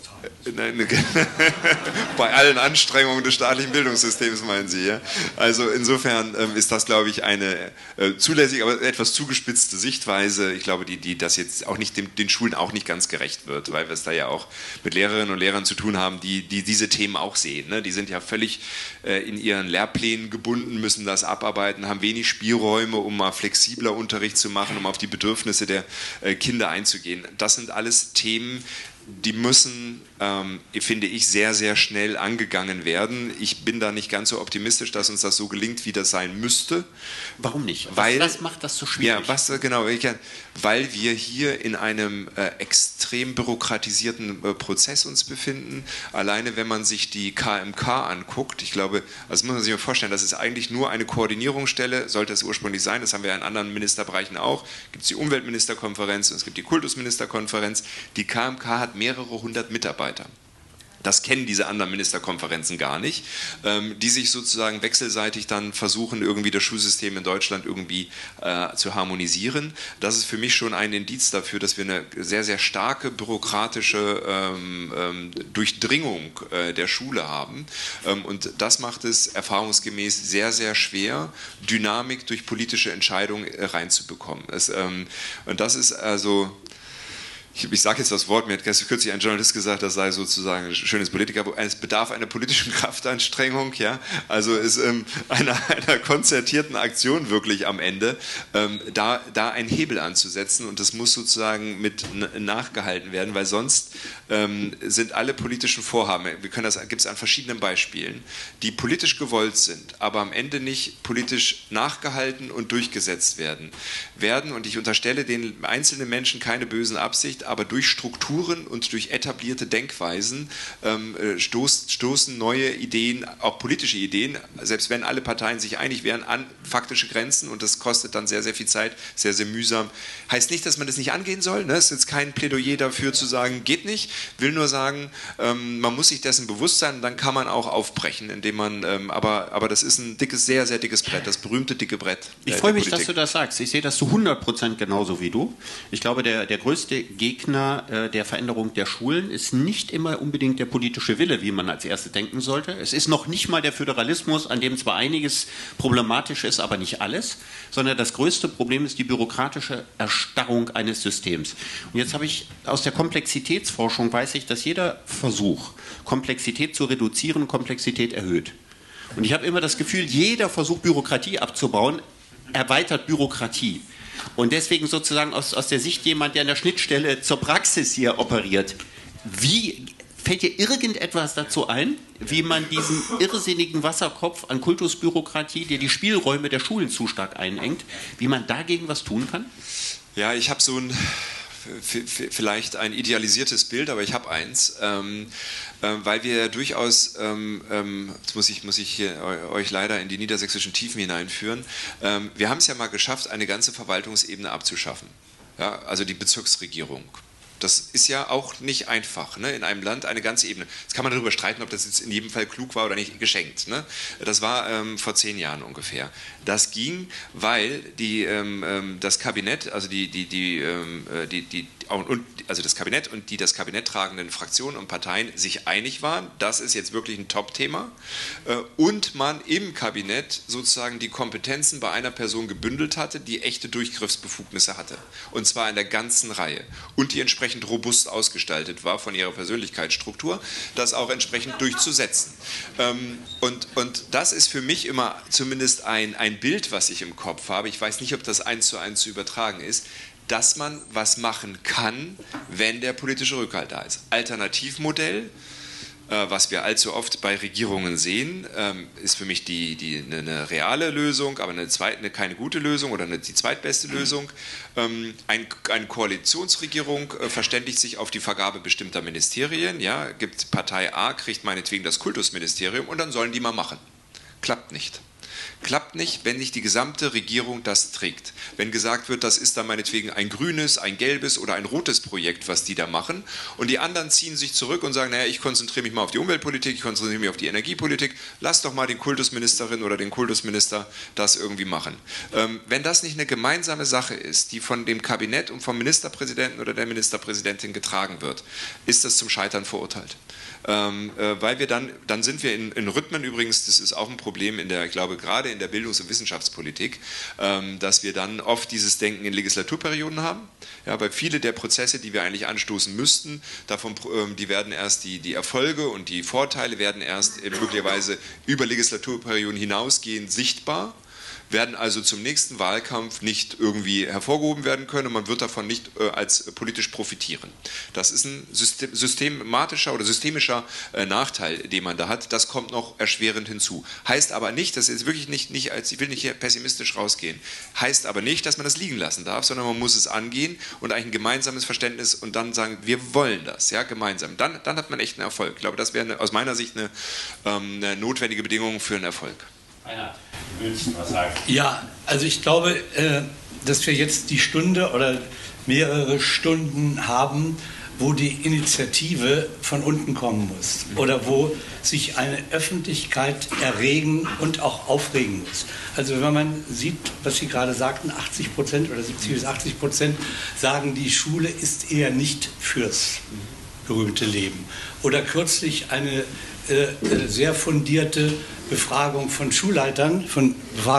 Bei allen Anstrengungen des staatlichen Bildungssystems, meinen Sie, ja? Also insofern ist das, glaube ich, eine zulässige, aber etwas zugespitzte Sichtweise. Ich glaube, die das jetzt auch nicht den Schulen auch nicht ganz gerecht wird, weil wir es da ja auch mit Lehrerinnen und Lehrern zu tun haben, die diese Themen auch sehen. Ne? Die sind ja völlig in ihren Lehrplänen gebunden, müssen das abarbeiten, haben wenig Spielräume, um mal flexibler Unterricht zu machen, um auf die Bedürfnisse der Kinder einzugehen. Das sind alles Themen, die müssen, finde ich, sehr, sehr schnell angegangen werden. Ich bin da nicht ganz so optimistisch, dass uns das so gelingt, wie das sein müsste. Warum nicht? Was macht das so schwierig? Ja, genau, weil wir hier in einem extrem bürokratisierten Prozess uns befinden. Alleine, wenn man sich die KMK anguckt, ich glaube, das muss man sich mal vorstellen, das ist eigentlich nur eine Koordinierungsstelle, sollte es ursprünglich sein, das haben wir in anderen Ministerbereichen auch. Gibt es die Umweltministerkonferenz und es gibt die Kultusministerkonferenz. Die KMK hat mehrere hundert Mitarbeiter. Das kennen diese anderen Ministerkonferenzen gar nicht, die sich sozusagen wechselseitig dann versuchen, irgendwie das Schulsystem in Deutschland irgendwie zu harmonisieren. Das ist für mich schon ein Indiz dafür, dass wir eine sehr, sehr starke bürokratische Durchdringung der Schule haben. Und das macht es erfahrungsgemäß sehr, sehr schwer, Dynamik durch politische Entscheidungen reinzubekommen. Und das ist also... ich sage jetzt das Wort, mir hat kürzlich ein Journalist gesagt, das sei sozusagen ein schönes Politiker, es bedarf einer politischen Kraftanstrengung, ja, also ist einer konzertierten Aktion wirklich am Ende, da einen Hebel anzusetzen, und das muss sozusagen mit nachgehalten werden, weil sonst sind alle politischen Vorhaben, gibt es an verschiedenen Beispielen, die politisch gewollt sind, aber am Ende nicht politisch nachgehalten und durchgesetzt werden, und ich unterstelle den einzelnen Menschen keine bösen Absicht, aber durch Strukturen und durch etablierte Denkweisen stoßen neue Ideen, auch politische Ideen, selbst wenn alle Parteien sich einig wären, an faktische Grenzen, und das kostet dann sehr, sehr viel Zeit, sehr, sehr mühsam. Heißt nicht, dass man das nicht angehen soll, ne? Es ist jetzt kein Plädoyer dafür zu sagen, geht nicht, will nur sagen, man muss sich dessen bewusst sein, und dann kann man auch aufbrechen, indem man, aber das ist ein dickes, sehr, sehr dickes Brett, das berühmte dicke Brett. Ich freue mich, dass du das sagst. Ich sehe das zu 100% genauso wie du. Ich glaube, der größte Gegner der Veränderung der Schulen ist nicht immer unbedingt der politische Wille, wie man als Erste denken sollte. Es ist noch nicht mal der Föderalismus, an dem zwar einiges problematisch ist, aber nicht alles, sondern das größte Problem ist die bürokratische Erstarrung eines Systems. Und jetzt habe ich aus der Komplexitätsforschung, weiß ich, dass jeder Versuch, Komplexität zu reduzieren, Komplexität erhöht. Und ich habe immer das Gefühl, jeder Versuch, Bürokratie abzubauen, erweitert Bürokratie. Und deswegen sozusagen aus der Sicht jemand, der an der Schnittstelle zur Praxis hier operiert, fällt dir irgendetwas dazu ein, wie man diesen irrsinnigen Wasserkopf an Kultusbürokratie, der die Spielräume der Schulen zu stark einengt, wie man dagegen was tun kann? Ja, ich habe vielleicht ein idealisiertes Bild, aber ich habe eins, weil wir durchaus, jetzt muss ich hier euch leider in die niedersächsischen Tiefen hineinführen, wir haben es ja mal geschafft, eine ganze Verwaltungsebene abzuschaffen, ja, also die Bezirksregierung. Das ist ja auch nicht einfach, ne? In einem Land eine ganze Ebene. Jetzt kann man darüber streiten, ob das jetzt in jedem Fall klug war oder nicht, geschenkt. Ne? Das war vor 10 Jahren ungefähr. Das ging, weil das Kabinett, also das Kabinett und die das Kabinett tragenden Fraktionen und Parteien sich einig waren, das ist jetzt wirklich ein Top-Thema, und man im Kabinett sozusagen die Kompetenzen bei einer Person gebündelt hatte, die echte Durchgriffsbefugnisse hatte. Und zwar in der ganzen Reihe. Und die entsprechend robust ausgestaltet war von ihrer Persönlichkeitsstruktur, das auch entsprechend durchzusetzen. Und das ist für mich immer zumindest ein Bild, was ich im Kopf habe. Ich weiß nicht, ob das 1:1 zu übertragen ist, dass man was machen kann, wenn der politische Rückhalt da ist. Alternativmodell, was wir allzu oft bei Regierungen sehen, ist für mich eine reale Lösung, aber keine gute Lösung oder die zweitbeste Lösung. Eine Koalitionsregierung verständigt sich auf die Vergabe bestimmter Ministerien. Ja, gibt Partei A, kriegt meinetwegen das Kultusministerium, und dann sollen die mal machen. Klappt nicht. Klappt nicht, wenn nicht die gesamte Regierung das trägt. Wenn gesagt wird, das ist dann meinetwegen ein grünes, ein gelbes oder ein rotes Projekt, was die da machen, und die anderen ziehen sich zurück und sagen, naja, ich konzentriere mich mal auf die Umweltpolitik, ich konzentriere mich auf die Energiepolitik, lass doch mal den Kultusministerin oder den Kultusminister das irgendwie machen. Wenn das nicht eine gemeinsame Sache ist, die von dem Kabinett und vom Ministerpräsidenten oder der Ministerpräsidentin getragen wird, ist das zum Scheitern verurteilt. Weil wir dann sind wir in Rhythmen, übrigens, das ist auch ein Problem ich glaube gerade in der Bildungs- und Wissenschaftspolitik, dass wir dann oft dieses Denken in Legislaturperioden haben, ja, weil viele der Prozesse, die wir eigentlich anstoßen müssten, die werden erst, die Erfolge und die Vorteile werden erst möglicherweise über Legislaturperioden hinausgehend sichtbar, werden also zum nächsten Wahlkampf nicht irgendwie hervorgehoben werden können, und man wird davon nicht als politisch profitieren. Das ist ein systematischer oder systemischer Nachteil, den man da hat. Das kommt noch erschwerend hinzu. Heißt aber nicht, das ist wirklich nicht ich will nicht hier pessimistisch rausgehen, heißt aber nicht, dass man das liegen lassen darf, sondern man muss es angehen und eigentlich ein gemeinsames Verständnis und dann sagen, wir wollen das, ja, gemeinsam. Dann hat man echt einen Erfolg. Ich glaube, das wäre aus meiner Sicht eine notwendige Bedingung für einen Erfolg. Willst du was sagen? Ja, also ich glaube, dass wir jetzt die Stunde oder mehrere Stunden haben, wo die Initiative von unten kommen muss oder wo sich eine Öffentlichkeit erregen und auch aufregen muss. Also wenn man sieht, was Sie gerade sagten, 80% oder 70 bis 80% sagen, die Schule ist eher nicht fürs berühmte Leben. Oder kürzlich eine sehr fundierte Befragung von Schulleitern,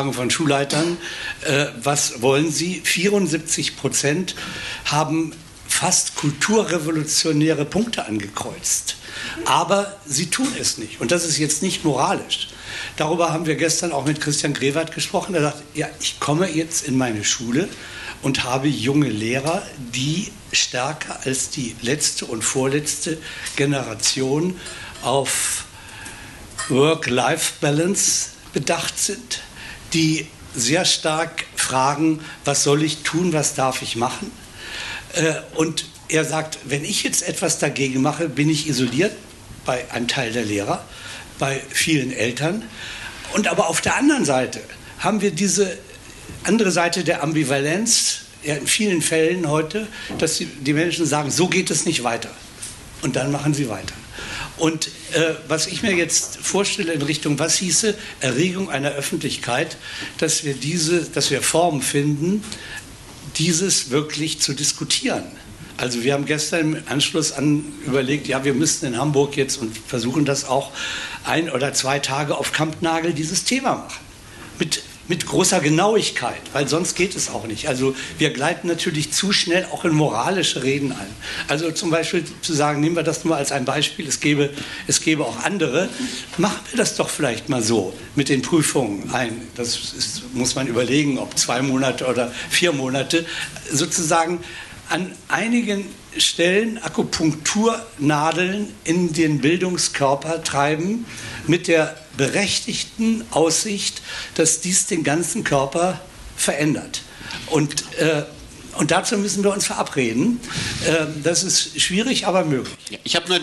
was wollen sie? 74% haben fast kulturrevolutionäre Punkte angekreuzt. Aber sie tun es nicht. Und das ist jetzt nicht moralisch. Darüber haben wir gestern auch mit Christian Grewert gesprochen. Er sagt, ja, ich komme jetzt in meine Schule und habe junge Lehrer, die stärker als die letzte und vorletzte Generation auf Work-Life-Balance bedacht sind, die sehr stark fragen, was soll ich tun, was darf ich machen? Und er sagt, wenn ich jetzt etwas dagegen mache, bin ich isoliert bei einem Teil der Lehrer, bei vielen Eltern. Und aber auf der anderen Seite haben wir diese andere Seite der Ambivalenz, ja, in vielen Fällen heute, dass die Menschen sagen, so geht es nicht weiter. Und dann machen sie weiter. Und was ich mir jetzt vorstelle in Richtung, was hieße Erregung einer Öffentlichkeit, dass wir Formen finden, dieses wirklich zu diskutieren. Also wir haben gestern im Anschluss überlegt, ja, wir müssten in Hamburg jetzt und versuchen das auch 1 oder 2 Tage auf Kampnagel dieses Thema machen. Mit großer Genauigkeit, weil sonst geht es auch nicht. Also wir gleiten natürlich zu schnell auch in moralische Reden ein. Also zum Beispiel zu sagen, nehmen wir das nur als ein Beispiel, es gäbe auch andere, machen wir das doch vielleicht mal so mit den Prüfungen ein. Muss man überlegen, ob 2 Monate oder 4 Monate, sozusagen an einigen Stellen Akupunkturnadeln in den Bildungskörper treiben, mit der berechtigten Aussicht, dass dies den ganzen Körper verändert. Und dazu müssen wir uns verabreden. Das ist schwierig, aber möglich. Ja, ich habe nur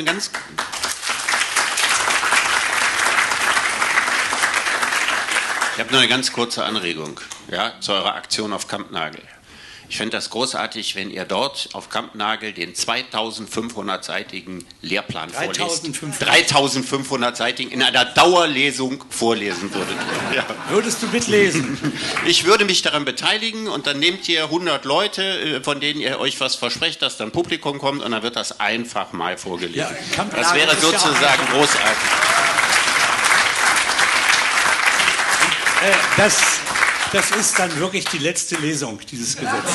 eine ganz kurze Anregung, ja, zu eurer Aktion auf Kampnagel. Ich fände das großartig, wenn ihr dort auf Kampnagel den 2500-seitigen Lehrplan vorlest. 3500-seitigen in einer Dauerlesung vorlesen würdet. Ja. Würdest du mitlesen? Ich würde mich daran beteiligen und dann nehmt ihr 100 Leute, von denen ihr euch was versprecht, dass dann Publikum kommt und dann wird das einfach mal vorgelesen. Ja, das wäre sozusagen großartig. Das ist dann wirklich die letzte Lesung dieses Gesetzes.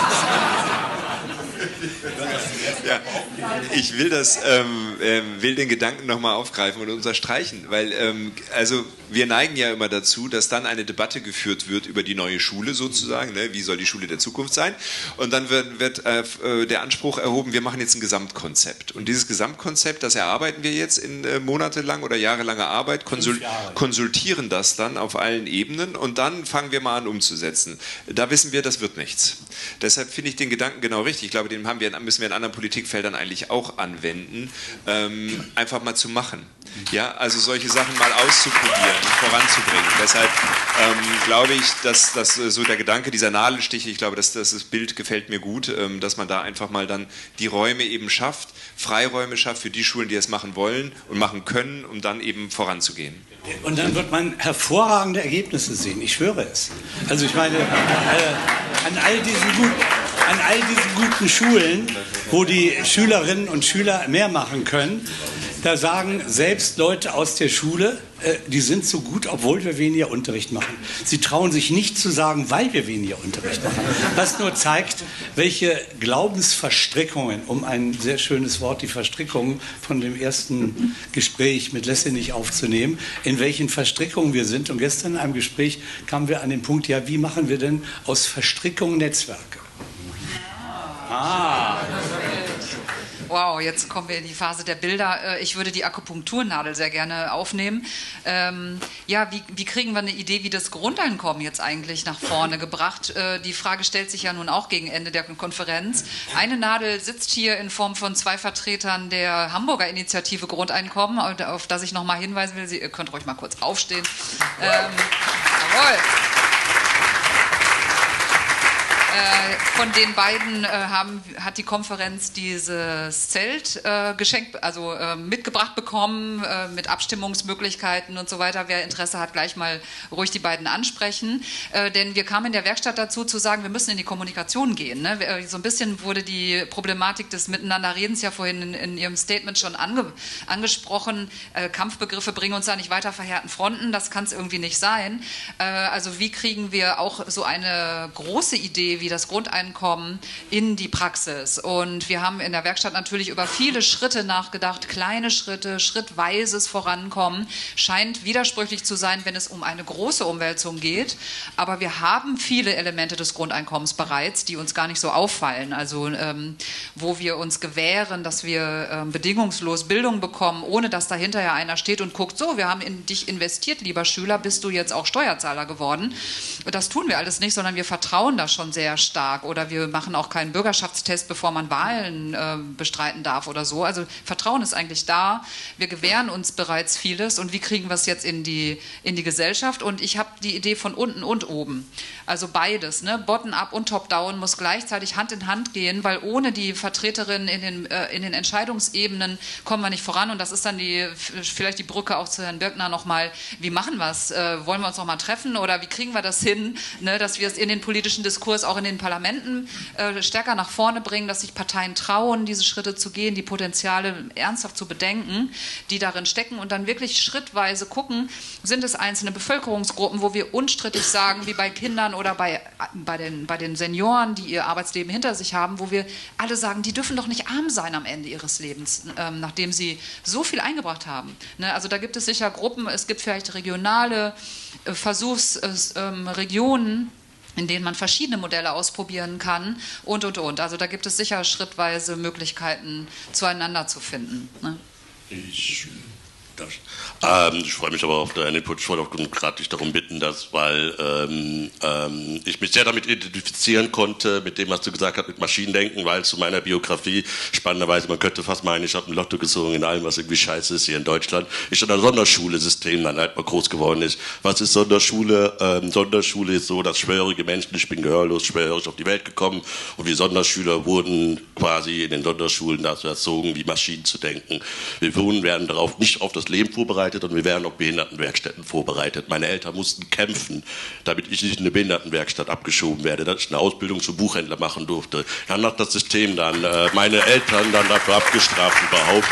Ja, ich will den Gedanken nochmal aufgreifen und unterstreichen, weil also wir neigen ja immer dazu, dass dann eine Debatte geführt wird über die neue Schule sozusagen, ne? Wie soll die Schule der Zukunft sein? Und dann wird der Anspruch erhoben, wir machen jetzt ein Gesamtkonzept. Und dieses Gesamtkonzept, das erarbeiten wir jetzt in monatelang oder jahrelanger Arbeit, konsultieren das dann auf allen Ebenen und dann fangen wir mal an umzusetzen. Da wissen wir, das wird nichts. Deshalb finde ich den Gedanken genau richtig. Ich glaube, den müssen wir in anderen Politikfeldern eigentlich auch anwenden, einfach mal zu machen. Ja, also solche Sachen mal auszuprobieren und voranzubringen. Deshalb glaube ich, dass so der Gedanke dieser Nadelstiche, ich glaube, dass das Bild gefällt mir gut, dass man da einfach mal dann die Räume eben schafft, Freiräume schafft für die Schulen, die es machen wollen und machen können, um dann eben voranzugehen. Und dann wird man hervorragende Ergebnisse sehen, ich schwöre es. Also ich meine, an all diesen guten Schulen, wo die Schülerinnen und Schüler mehr machen können, da sagen selbst Leute aus der Schule, die sind so gut, obwohl wir weniger Unterricht machen. Sie trauen sich nicht zu sagen, weil wir weniger Unterricht machen. Was nur zeigt, welche Glaubensverstrickungen, um ein sehr schönes Wort, die Verstrickungen von dem ersten Gespräch mit Lessenich aufzunehmen, in welchen Verstrickungen wir sind. Und gestern in einem Gespräch kamen wir an den Punkt, ja, wie machen wir denn aus Verstrickungen Netzwerke? Wow, jetzt kommen wir in die Phase der Bilder. Ich würde die Akupunkturnadel sehr gerne aufnehmen. Ja, wie kriegen wir eine Idee, wie das Grundeinkommen jetzt eigentlich nach vorne gebracht? Die Frage stellt sich ja nun auch gegen Ende der Konferenz. Eine Nadel sitzt hier in Form von 2 Vertretern der Hamburger Initiative Grundeinkommen, auf das ich nochmal hinweisen will. Ihr könnt ruhig mal kurz aufstehen. Jawohl. Von den beiden hat die Konferenz dieses Zelt geschenkt, also mitgebracht bekommen, mit Abstimmungsmöglichkeiten und so weiter. Wer Interesse hat, gleich mal ruhig die beiden ansprechen. Denn wir kamen in der Werkstatt dazu zu sagen, wir müssen in die Kommunikation gehen. Ne? So ein bisschen wurde die Problematik des Miteinanderredens ja vorhin in Ihrem Statement schon angesprochen. Kampfbegriffe bringen uns da nicht weiter verhärten Fronten. Das kann es irgendwie nicht sein. Also wie kriegen wir auch so eine große Idee, wie das Grundeinkommen in die Praxis. Und wir haben in der Werkstatt natürlich über viele Schritte nachgedacht, kleine Schritte, schrittweises Vorankommen, scheint widersprüchlich zu sein, wenn es um eine große Umwälzung geht. Aber wir haben viele Elemente des Grundeinkommens bereits, die uns gar nicht so auffallen. Also wo wir uns gewähren, dass wir bedingungslos Bildung bekommen, ohne dass da hinterher einer steht und guckt, so, wir haben in dich investiert, lieber Schüler, bist du jetzt auch Steuerzahler geworden. Das tun wir alles nicht, sondern wir vertrauen da schon sehr stark. Oder wir machen auch keinen Bürgerschaftstest, bevor man Wahlen bestreiten darf oder so. Also Vertrauen ist eigentlich da. Wir gewähren uns bereits vieles. Und wie kriegen wir es jetzt in die Gesellschaft? Und ich habe die Idee von unten und oben. Also beides, ne? Bottom-up und Top-down muss gleichzeitig Hand in Hand gehen, weil ohne die Vertreterinnen in den Entscheidungsebenen kommen wir nicht voran. Und das ist dann vielleicht die Brücke auch zu Herrn Birkner nochmal. Wie machen wir es? Wollen wir uns nochmal treffen oder wie kriegen wir das hin, ne, dass wir es in den politischen Diskurs auch in den Parlamenten stärker nach vorne bringen, dass sich Parteien trauen, diese Schritte zu gehen, die Potenziale ernsthaft zu bedenken, die darin stecken und dann wirklich schrittweise gucken, sind es einzelne Bevölkerungsgruppen, wo wir unstrittig sagen, wie bei Kindern oder bei den Senioren, die ihr Arbeitsleben hinter sich haben, wo wir alle sagen, die dürfen doch nicht arm sein am Ende ihres Lebens, nachdem sie so viel eingebracht haben. Ne, also da gibt es sicher Gruppen, es gibt vielleicht regionale Versuchsregionen, in denen man verschiedene Modelle ausprobieren kann und. Also da gibt es sicher schrittweise Möglichkeiten, zueinander zu finden. Ne? Ich freue mich aber auf deinen Input. Ich wollte auch gerade dich darum bitten, weil ich mich sehr damit identifizieren konnte, mit dem, was du gesagt hast, mit Maschinendenken, weil zu meiner Biografie, spannenderweise, man könnte fast meinen, ich habe ein Lotto gezogen in allem, was irgendwie scheiße ist hier in Deutschland. Ich in einem Sonderschulesystem dann halt mal groß geworden ist. Was ist Sonderschule? Sonderschule ist so, dass schwerhörige Menschen, ich bin gehörlos, schwerhörig auf die Welt gekommen und wir Sonderschüler wurden quasi in den Sonderschulen dazu erzogen, wie Maschinen zu denken. Wir werden darauf nicht auf das Leben vorbereitet und wir werden auf Behindertenwerkstätten vorbereitet. Meine Eltern mussten kämpfen, damit ich nicht in eine Behindertenwerkstatt abgeschoben werde, dass ich eine Ausbildung zum Buchhändler machen durfte. Dann hat das System meine Eltern dann dafür abgestraft überhaupt,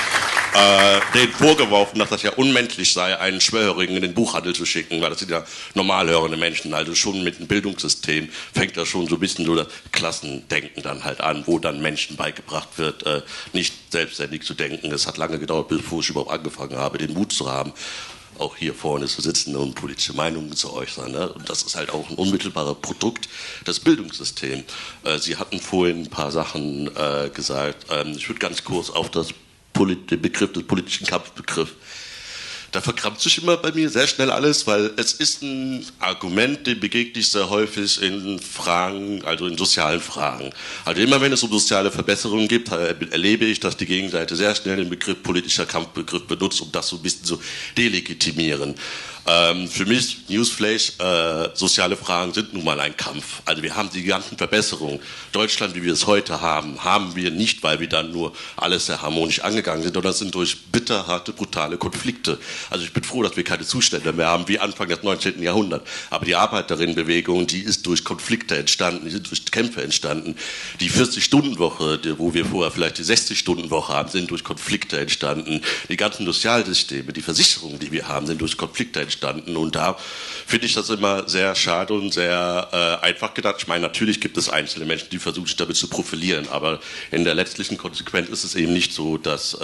denen vorgeworfen, dass das ja unmenschlich sei, einen Schwerhörigen in den Buchhandel zu schicken, weil das sind ja normal hörende Menschen. Also schon mit dem Bildungssystem fängt das schon so ein bisschen so das Klassendenken dann halt an, wo dann Menschen beigebracht wird, nicht selbstständig zu denken. Es hat lange gedauert, bevor ich überhaupt angefangen habe, den Mut zu haben, auch hier vorne zu sitzen und politische Meinungen zu äußern. Ne? Und das ist halt auch ein unmittelbares Produkt des Bildungssystems. Sie hatten vorhin ein paar Sachen gesagt. Ich würde ganz kurz auf den Begriff des politischen Kampfbegriff. Da verkrampft sich immer bei mir sehr schnell alles, weil es ist ein Argument, dem begegne ich sehr häufig in Fragen, also in sozialen Fragen. Also immer wenn es um soziale Verbesserungen geht, erlebe ich, dass die Gegenseite sehr schnell den Begriff politischer Kampfbegriff benutzt, um das so ein bisschen zu delegitimieren. Für mich, Newsflash, soziale Fragen sind nun mal ein Kampf. Also wir haben die ganzen Verbesserungen. Deutschland, wie wir es heute haben, haben wir nicht, weil wir dann nur alles sehr harmonisch angegangen sind, sondern das sind durch bitterharte, brutale Konflikte. Also ich bin froh, dass wir keine Zustände mehr haben wie Anfang des 19. Jahrhunderts. Aber die Arbeiterinnenbewegung, die ist durch Konflikte entstanden, die sind durch Kämpfe entstanden. Die 40-Stunden-Woche, wo wir vorher vielleicht die 60-Stunden-Woche haben, sind durch Konflikte entstanden. Die ganzen Sozialsysteme, die Versicherungen, die wir haben, sind durch Konflikte entstanden. Und da finde ich das immer sehr schade und sehr einfach gedacht. Ich meine, natürlich gibt es einzelne Menschen, die versuchen, sich damit zu profilieren, aber in der letztlichen Konsequenz ist es eben nicht so, dass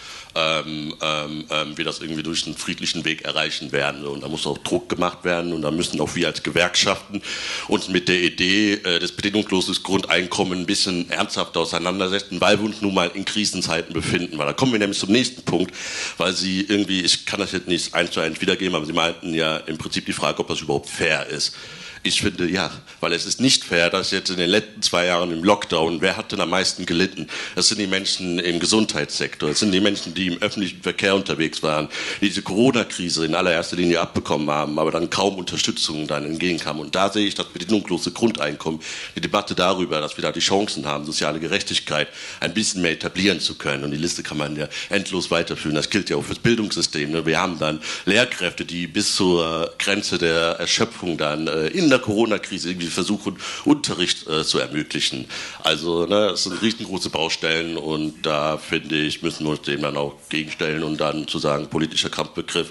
wir das irgendwie durch einen friedlichen Weg erreichen werden. Und da muss auch Druck gemacht werden und da müssen auch wir als Gewerkschaften uns mit der Idee des bedingungslosen Grundeinkommens ein bisschen ernsthafter auseinandersetzen, weil wir uns nun mal in Krisenzeiten befinden. Weil da kommen wir nämlich zum nächsten Punkt, weil Sie irgendwie, ich kann das jetzt nicht 1:1 wiedergeben, aber Sie meinten ja im Prinzip die Frage, ob das überhaupt fair ist. Ich finde ja, weil es ist nicht fair, dass jetzt in den letzten 2 Jahren im Lockdown, wer hat denn am meisten gelitten? Das sind die Menschen im Gesundheitssektor, das sind die Menschen, die im öffentlichen Verkehr unterwegs waren, die diese Corona-Krise in allererster Linie abbekommen haben, aber dann kaum Unterstützung dann entgegenkam. Und da sehe ich das bedingungslose Grundeinkommen, die Debatte darüber, dass wir da die Chancen haben, soziale Gerechtigkeit ein bisschen mehr etablieren zu können. Und die Liste kann man ja endlos weiterführen. Das gilt ja auch fürs Bildungssystem. Wir haben dann Lehrkräfte, die bis zur Grenze der Erschöpfung dann in der Corona-Krise irgendwie versuchen, Unterricht zu ermöglichen. Also es sind riesengroße Baustellen und da finde ich, müssen wir uns dem dann auch gegenstellen und dann zu sagen, politischer Kampfbegriff.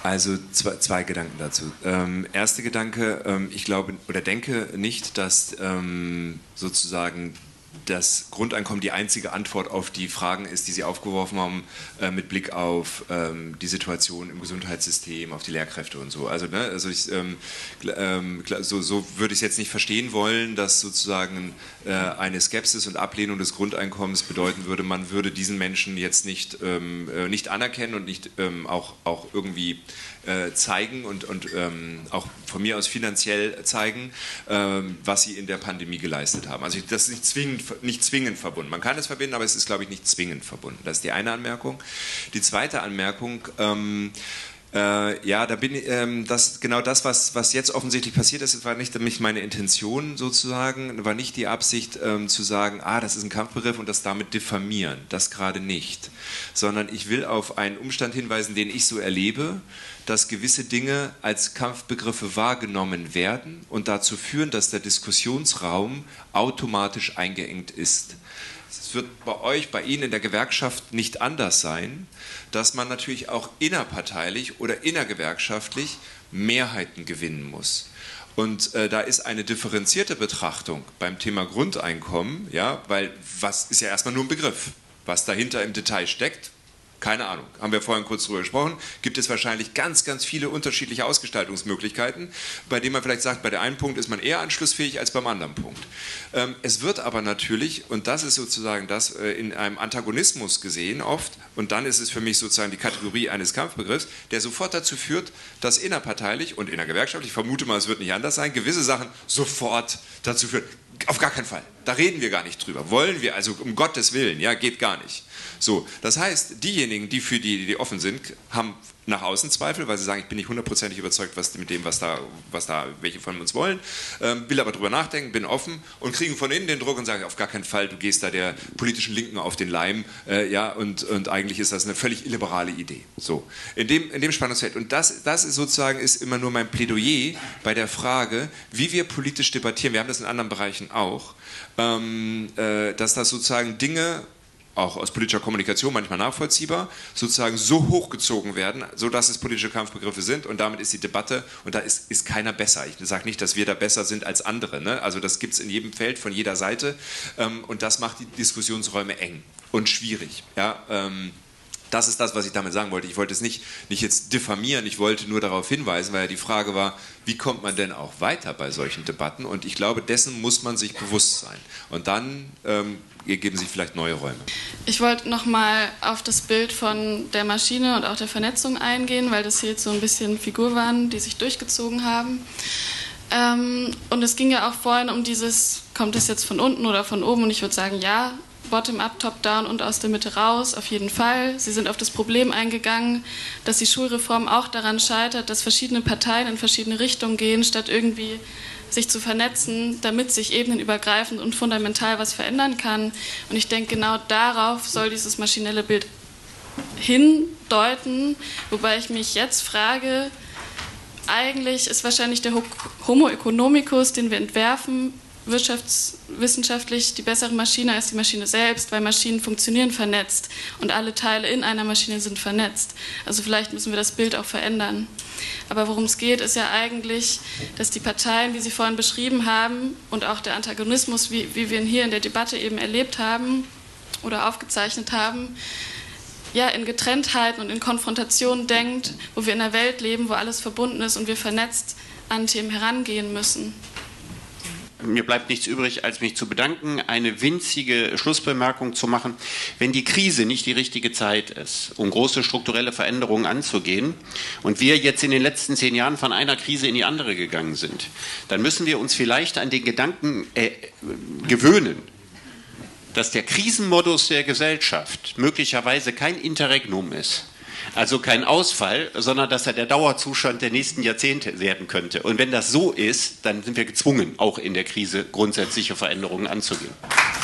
Also zwei Gedanken dazu. Erster Gedanke, ich glaube oder denke nicht, dass sozusagen das Grundeinkommen die einzige Antwort auf die Fragen ist, die Sie aufgeworfen haben, mit Blick auf die Situation im Gesundheitssystem, auf die Lehrkräfte und so. Also, so würde ich es jetzt nicht verstehen wollen, dass sozusagen eine Skepsis und Ablehnung des Grundeinkommens bedeuten würde, man würde diesen Menschen jetzt nicht anerkennen und nicht auch irgendwie zeigen und auch von mir aus finanziell zeigen, was sie in der Pandemie geleistet haben. Also das ist nicht zwingend verbunden. Man kann es verbinden, aber es ist, glaube ich, nicht zwingend verbunden. Das ist die eine Anmerkung. Die zweite Anmerkung, ja, da bin ich, genau das, was jetzt offensichtlich passiert ist, war nicht meine Intention sozusagen, war nicht die Absicht zu sagen, das ist ein Kampfbegriff und das damit diffamieren, das gerade nicht, sondern ich will auf einen Umstand hinweisen, den ich so erlebe, dass gewisse Dinge als Kampfbegriffe wahrgenommen werden und dazu führen, dass der Diskussionsraum automatisch eingeengt ist. Es wird bei Ihnen in der Gewerkschaft nicht anders sein, dass man natürlich auch innerparteilich oder innergewerkschaftlich Mehrheiten gewinnen muss. Und da ist eine differenzierte Betrachtung beim Thema Grundeinkommen, ja, weil was ist ja erstmal nur ein Begriff, was dahinter im Detail steckt. Keine Ahnung, haben wir vorhin kurz drüber gesprochen, gibt es wahrscheinlich ganz, ganz viele unterschiedliche Ausgestaltungsmöglichkeiten, bei denen man vielleicht sagt, bei der einen Punkt ist man eher anschlussfähig als beim anderen Punkt. Es wird aber natürlich, und das ist sozusagen das in einem Antagonismus gesehen oft, und dann ist es für mich sozusagen die Kategorie eines Kampfbegriffs, der sofort dazu führt, dass innerparteilich und innergewerkschaftlich, ich vermute mal, es wird nicht anders sein, gewisse Sachen sofort dazu führen. Auf gar keinen Fall. Da reden wir gar nicht drüber. Wollen wir, also um Gottes Willen, ja, geht gar nicht. So, das heißt, diejenigen, die für die offen sind, haben nach außen Zweifel, weil sie sagen, ich bin nicht hundertprozentig überzeugt mit dem, was da welche von uns wollen, will aber drüber nachdenken, bin offen und kriegen von innen den Druck und sagen, auf gar keinen Fall, du gehst da der politischen Linken auf den Leim, ja, und eigentlich ist das eine völlig illiberale Idee. So, in dem Spannungsfeld. Und das ist sozusagen ist immer nur mein Plädoyer bei der Frage, wie wir politisch debattieren, wir haben das in anderen Bereichen auch, dass das sozusagen Dinge, auch aus politischer Kommunikation manchmal nachvollziehbar, sozusagen so hochgezogen werden, sodass es politische Kampfbegriffe sind und damit ist die Debatte, und da ist keiner besser. Ich sage nicht, dass wir da besser sind als andere, ne? Also das gibt es in jedem Feld, von jeder Seite, und das macht die Diskussionsräume eng und schwierig. Ja? Das ist das, was ich damit sagen wollte. Ich wollte es nicht jetzt diffamieren, ich wollte nur darauf hinweisen, weil ja die Frage war, wie kommt man denn auch weiter bei solchen Debatten? Und ich glaube, dessen muss man sich bewusst sein. Und dann ergeben sich vielleicht neue Räume. Ich wollte nochmal auf das Bild von der Maschine und auch der Vernetzung eingehen, weil das hier jetzt so ein bisschen Figur waren, die sich durchgezogen haben. Und es ging ja auch vorhin um dieses, kommt es jetzt von unten oder von oben? Und ich würde sagen, ja, Bottom-up, Top-down und aus der Mitte raus, auf jeden Fall. Sie sind auf das Problem eingegangen, dass die Schulreform auch daran scheitert, dass verschiedene Parteien in verschiedene Richtungen gehen, statt irgendwie sich zu vernetzen, damit sich ebenenübergreifend und fundamental was verändern kann. Und ich denke, genau darauf soll dieses maschinelle Bild hindeuten, wobei ich mich jetzt frage, eigentlich ist wahrscheinlich der Homo economicus, den wir entwerfen, wirtschaftswissenschaftlich die bessere Maschine als die Maschine selbst, weil Maschinen funktionieren vernetzt und alle Teile in einer Maschine sind vernetzt. Also vielleicht müssen wir das Bild auch verändern. Aber worum es geht, ist ja eigentlich, dass die Parteien, die Sie vorhin beschrieben haben und auch der Antagonismus, wie wir ihn hier in der Debatte eben erlebt haben oder aufgezeichnet haben, ja, in Getrenntheiten und in Konfrontationen denkt, wo wir in einer Welt leben, wo alles verbunden ist und wir vernetzt an Themen herangehen müssen. Mir bleibt nichts übrig, als mich zu bedanken, eine winzige Schlussbemerkung zu machen. Wenn die Krise nicht die richtige Zeit ist, um große strukturelle Veränderungen anzugehen und wir jetzt in den letzten 10 Jahren von einer Krise in die andere gegangen sind, dann müssen wir uns vielleicht an den Gedanken gewöhnen, dass der Krisenmodus der Gesellschaft möglicherweise kein Interregnum ist. Also kein Ausfall, sondern dass er der Dauerzustand der nächsten Jahrzehnte werden könnte. Und wenn das so ist, dann sind wir gezwungen, auch in der Krise grundsätzliche Veränderungen anzugehen.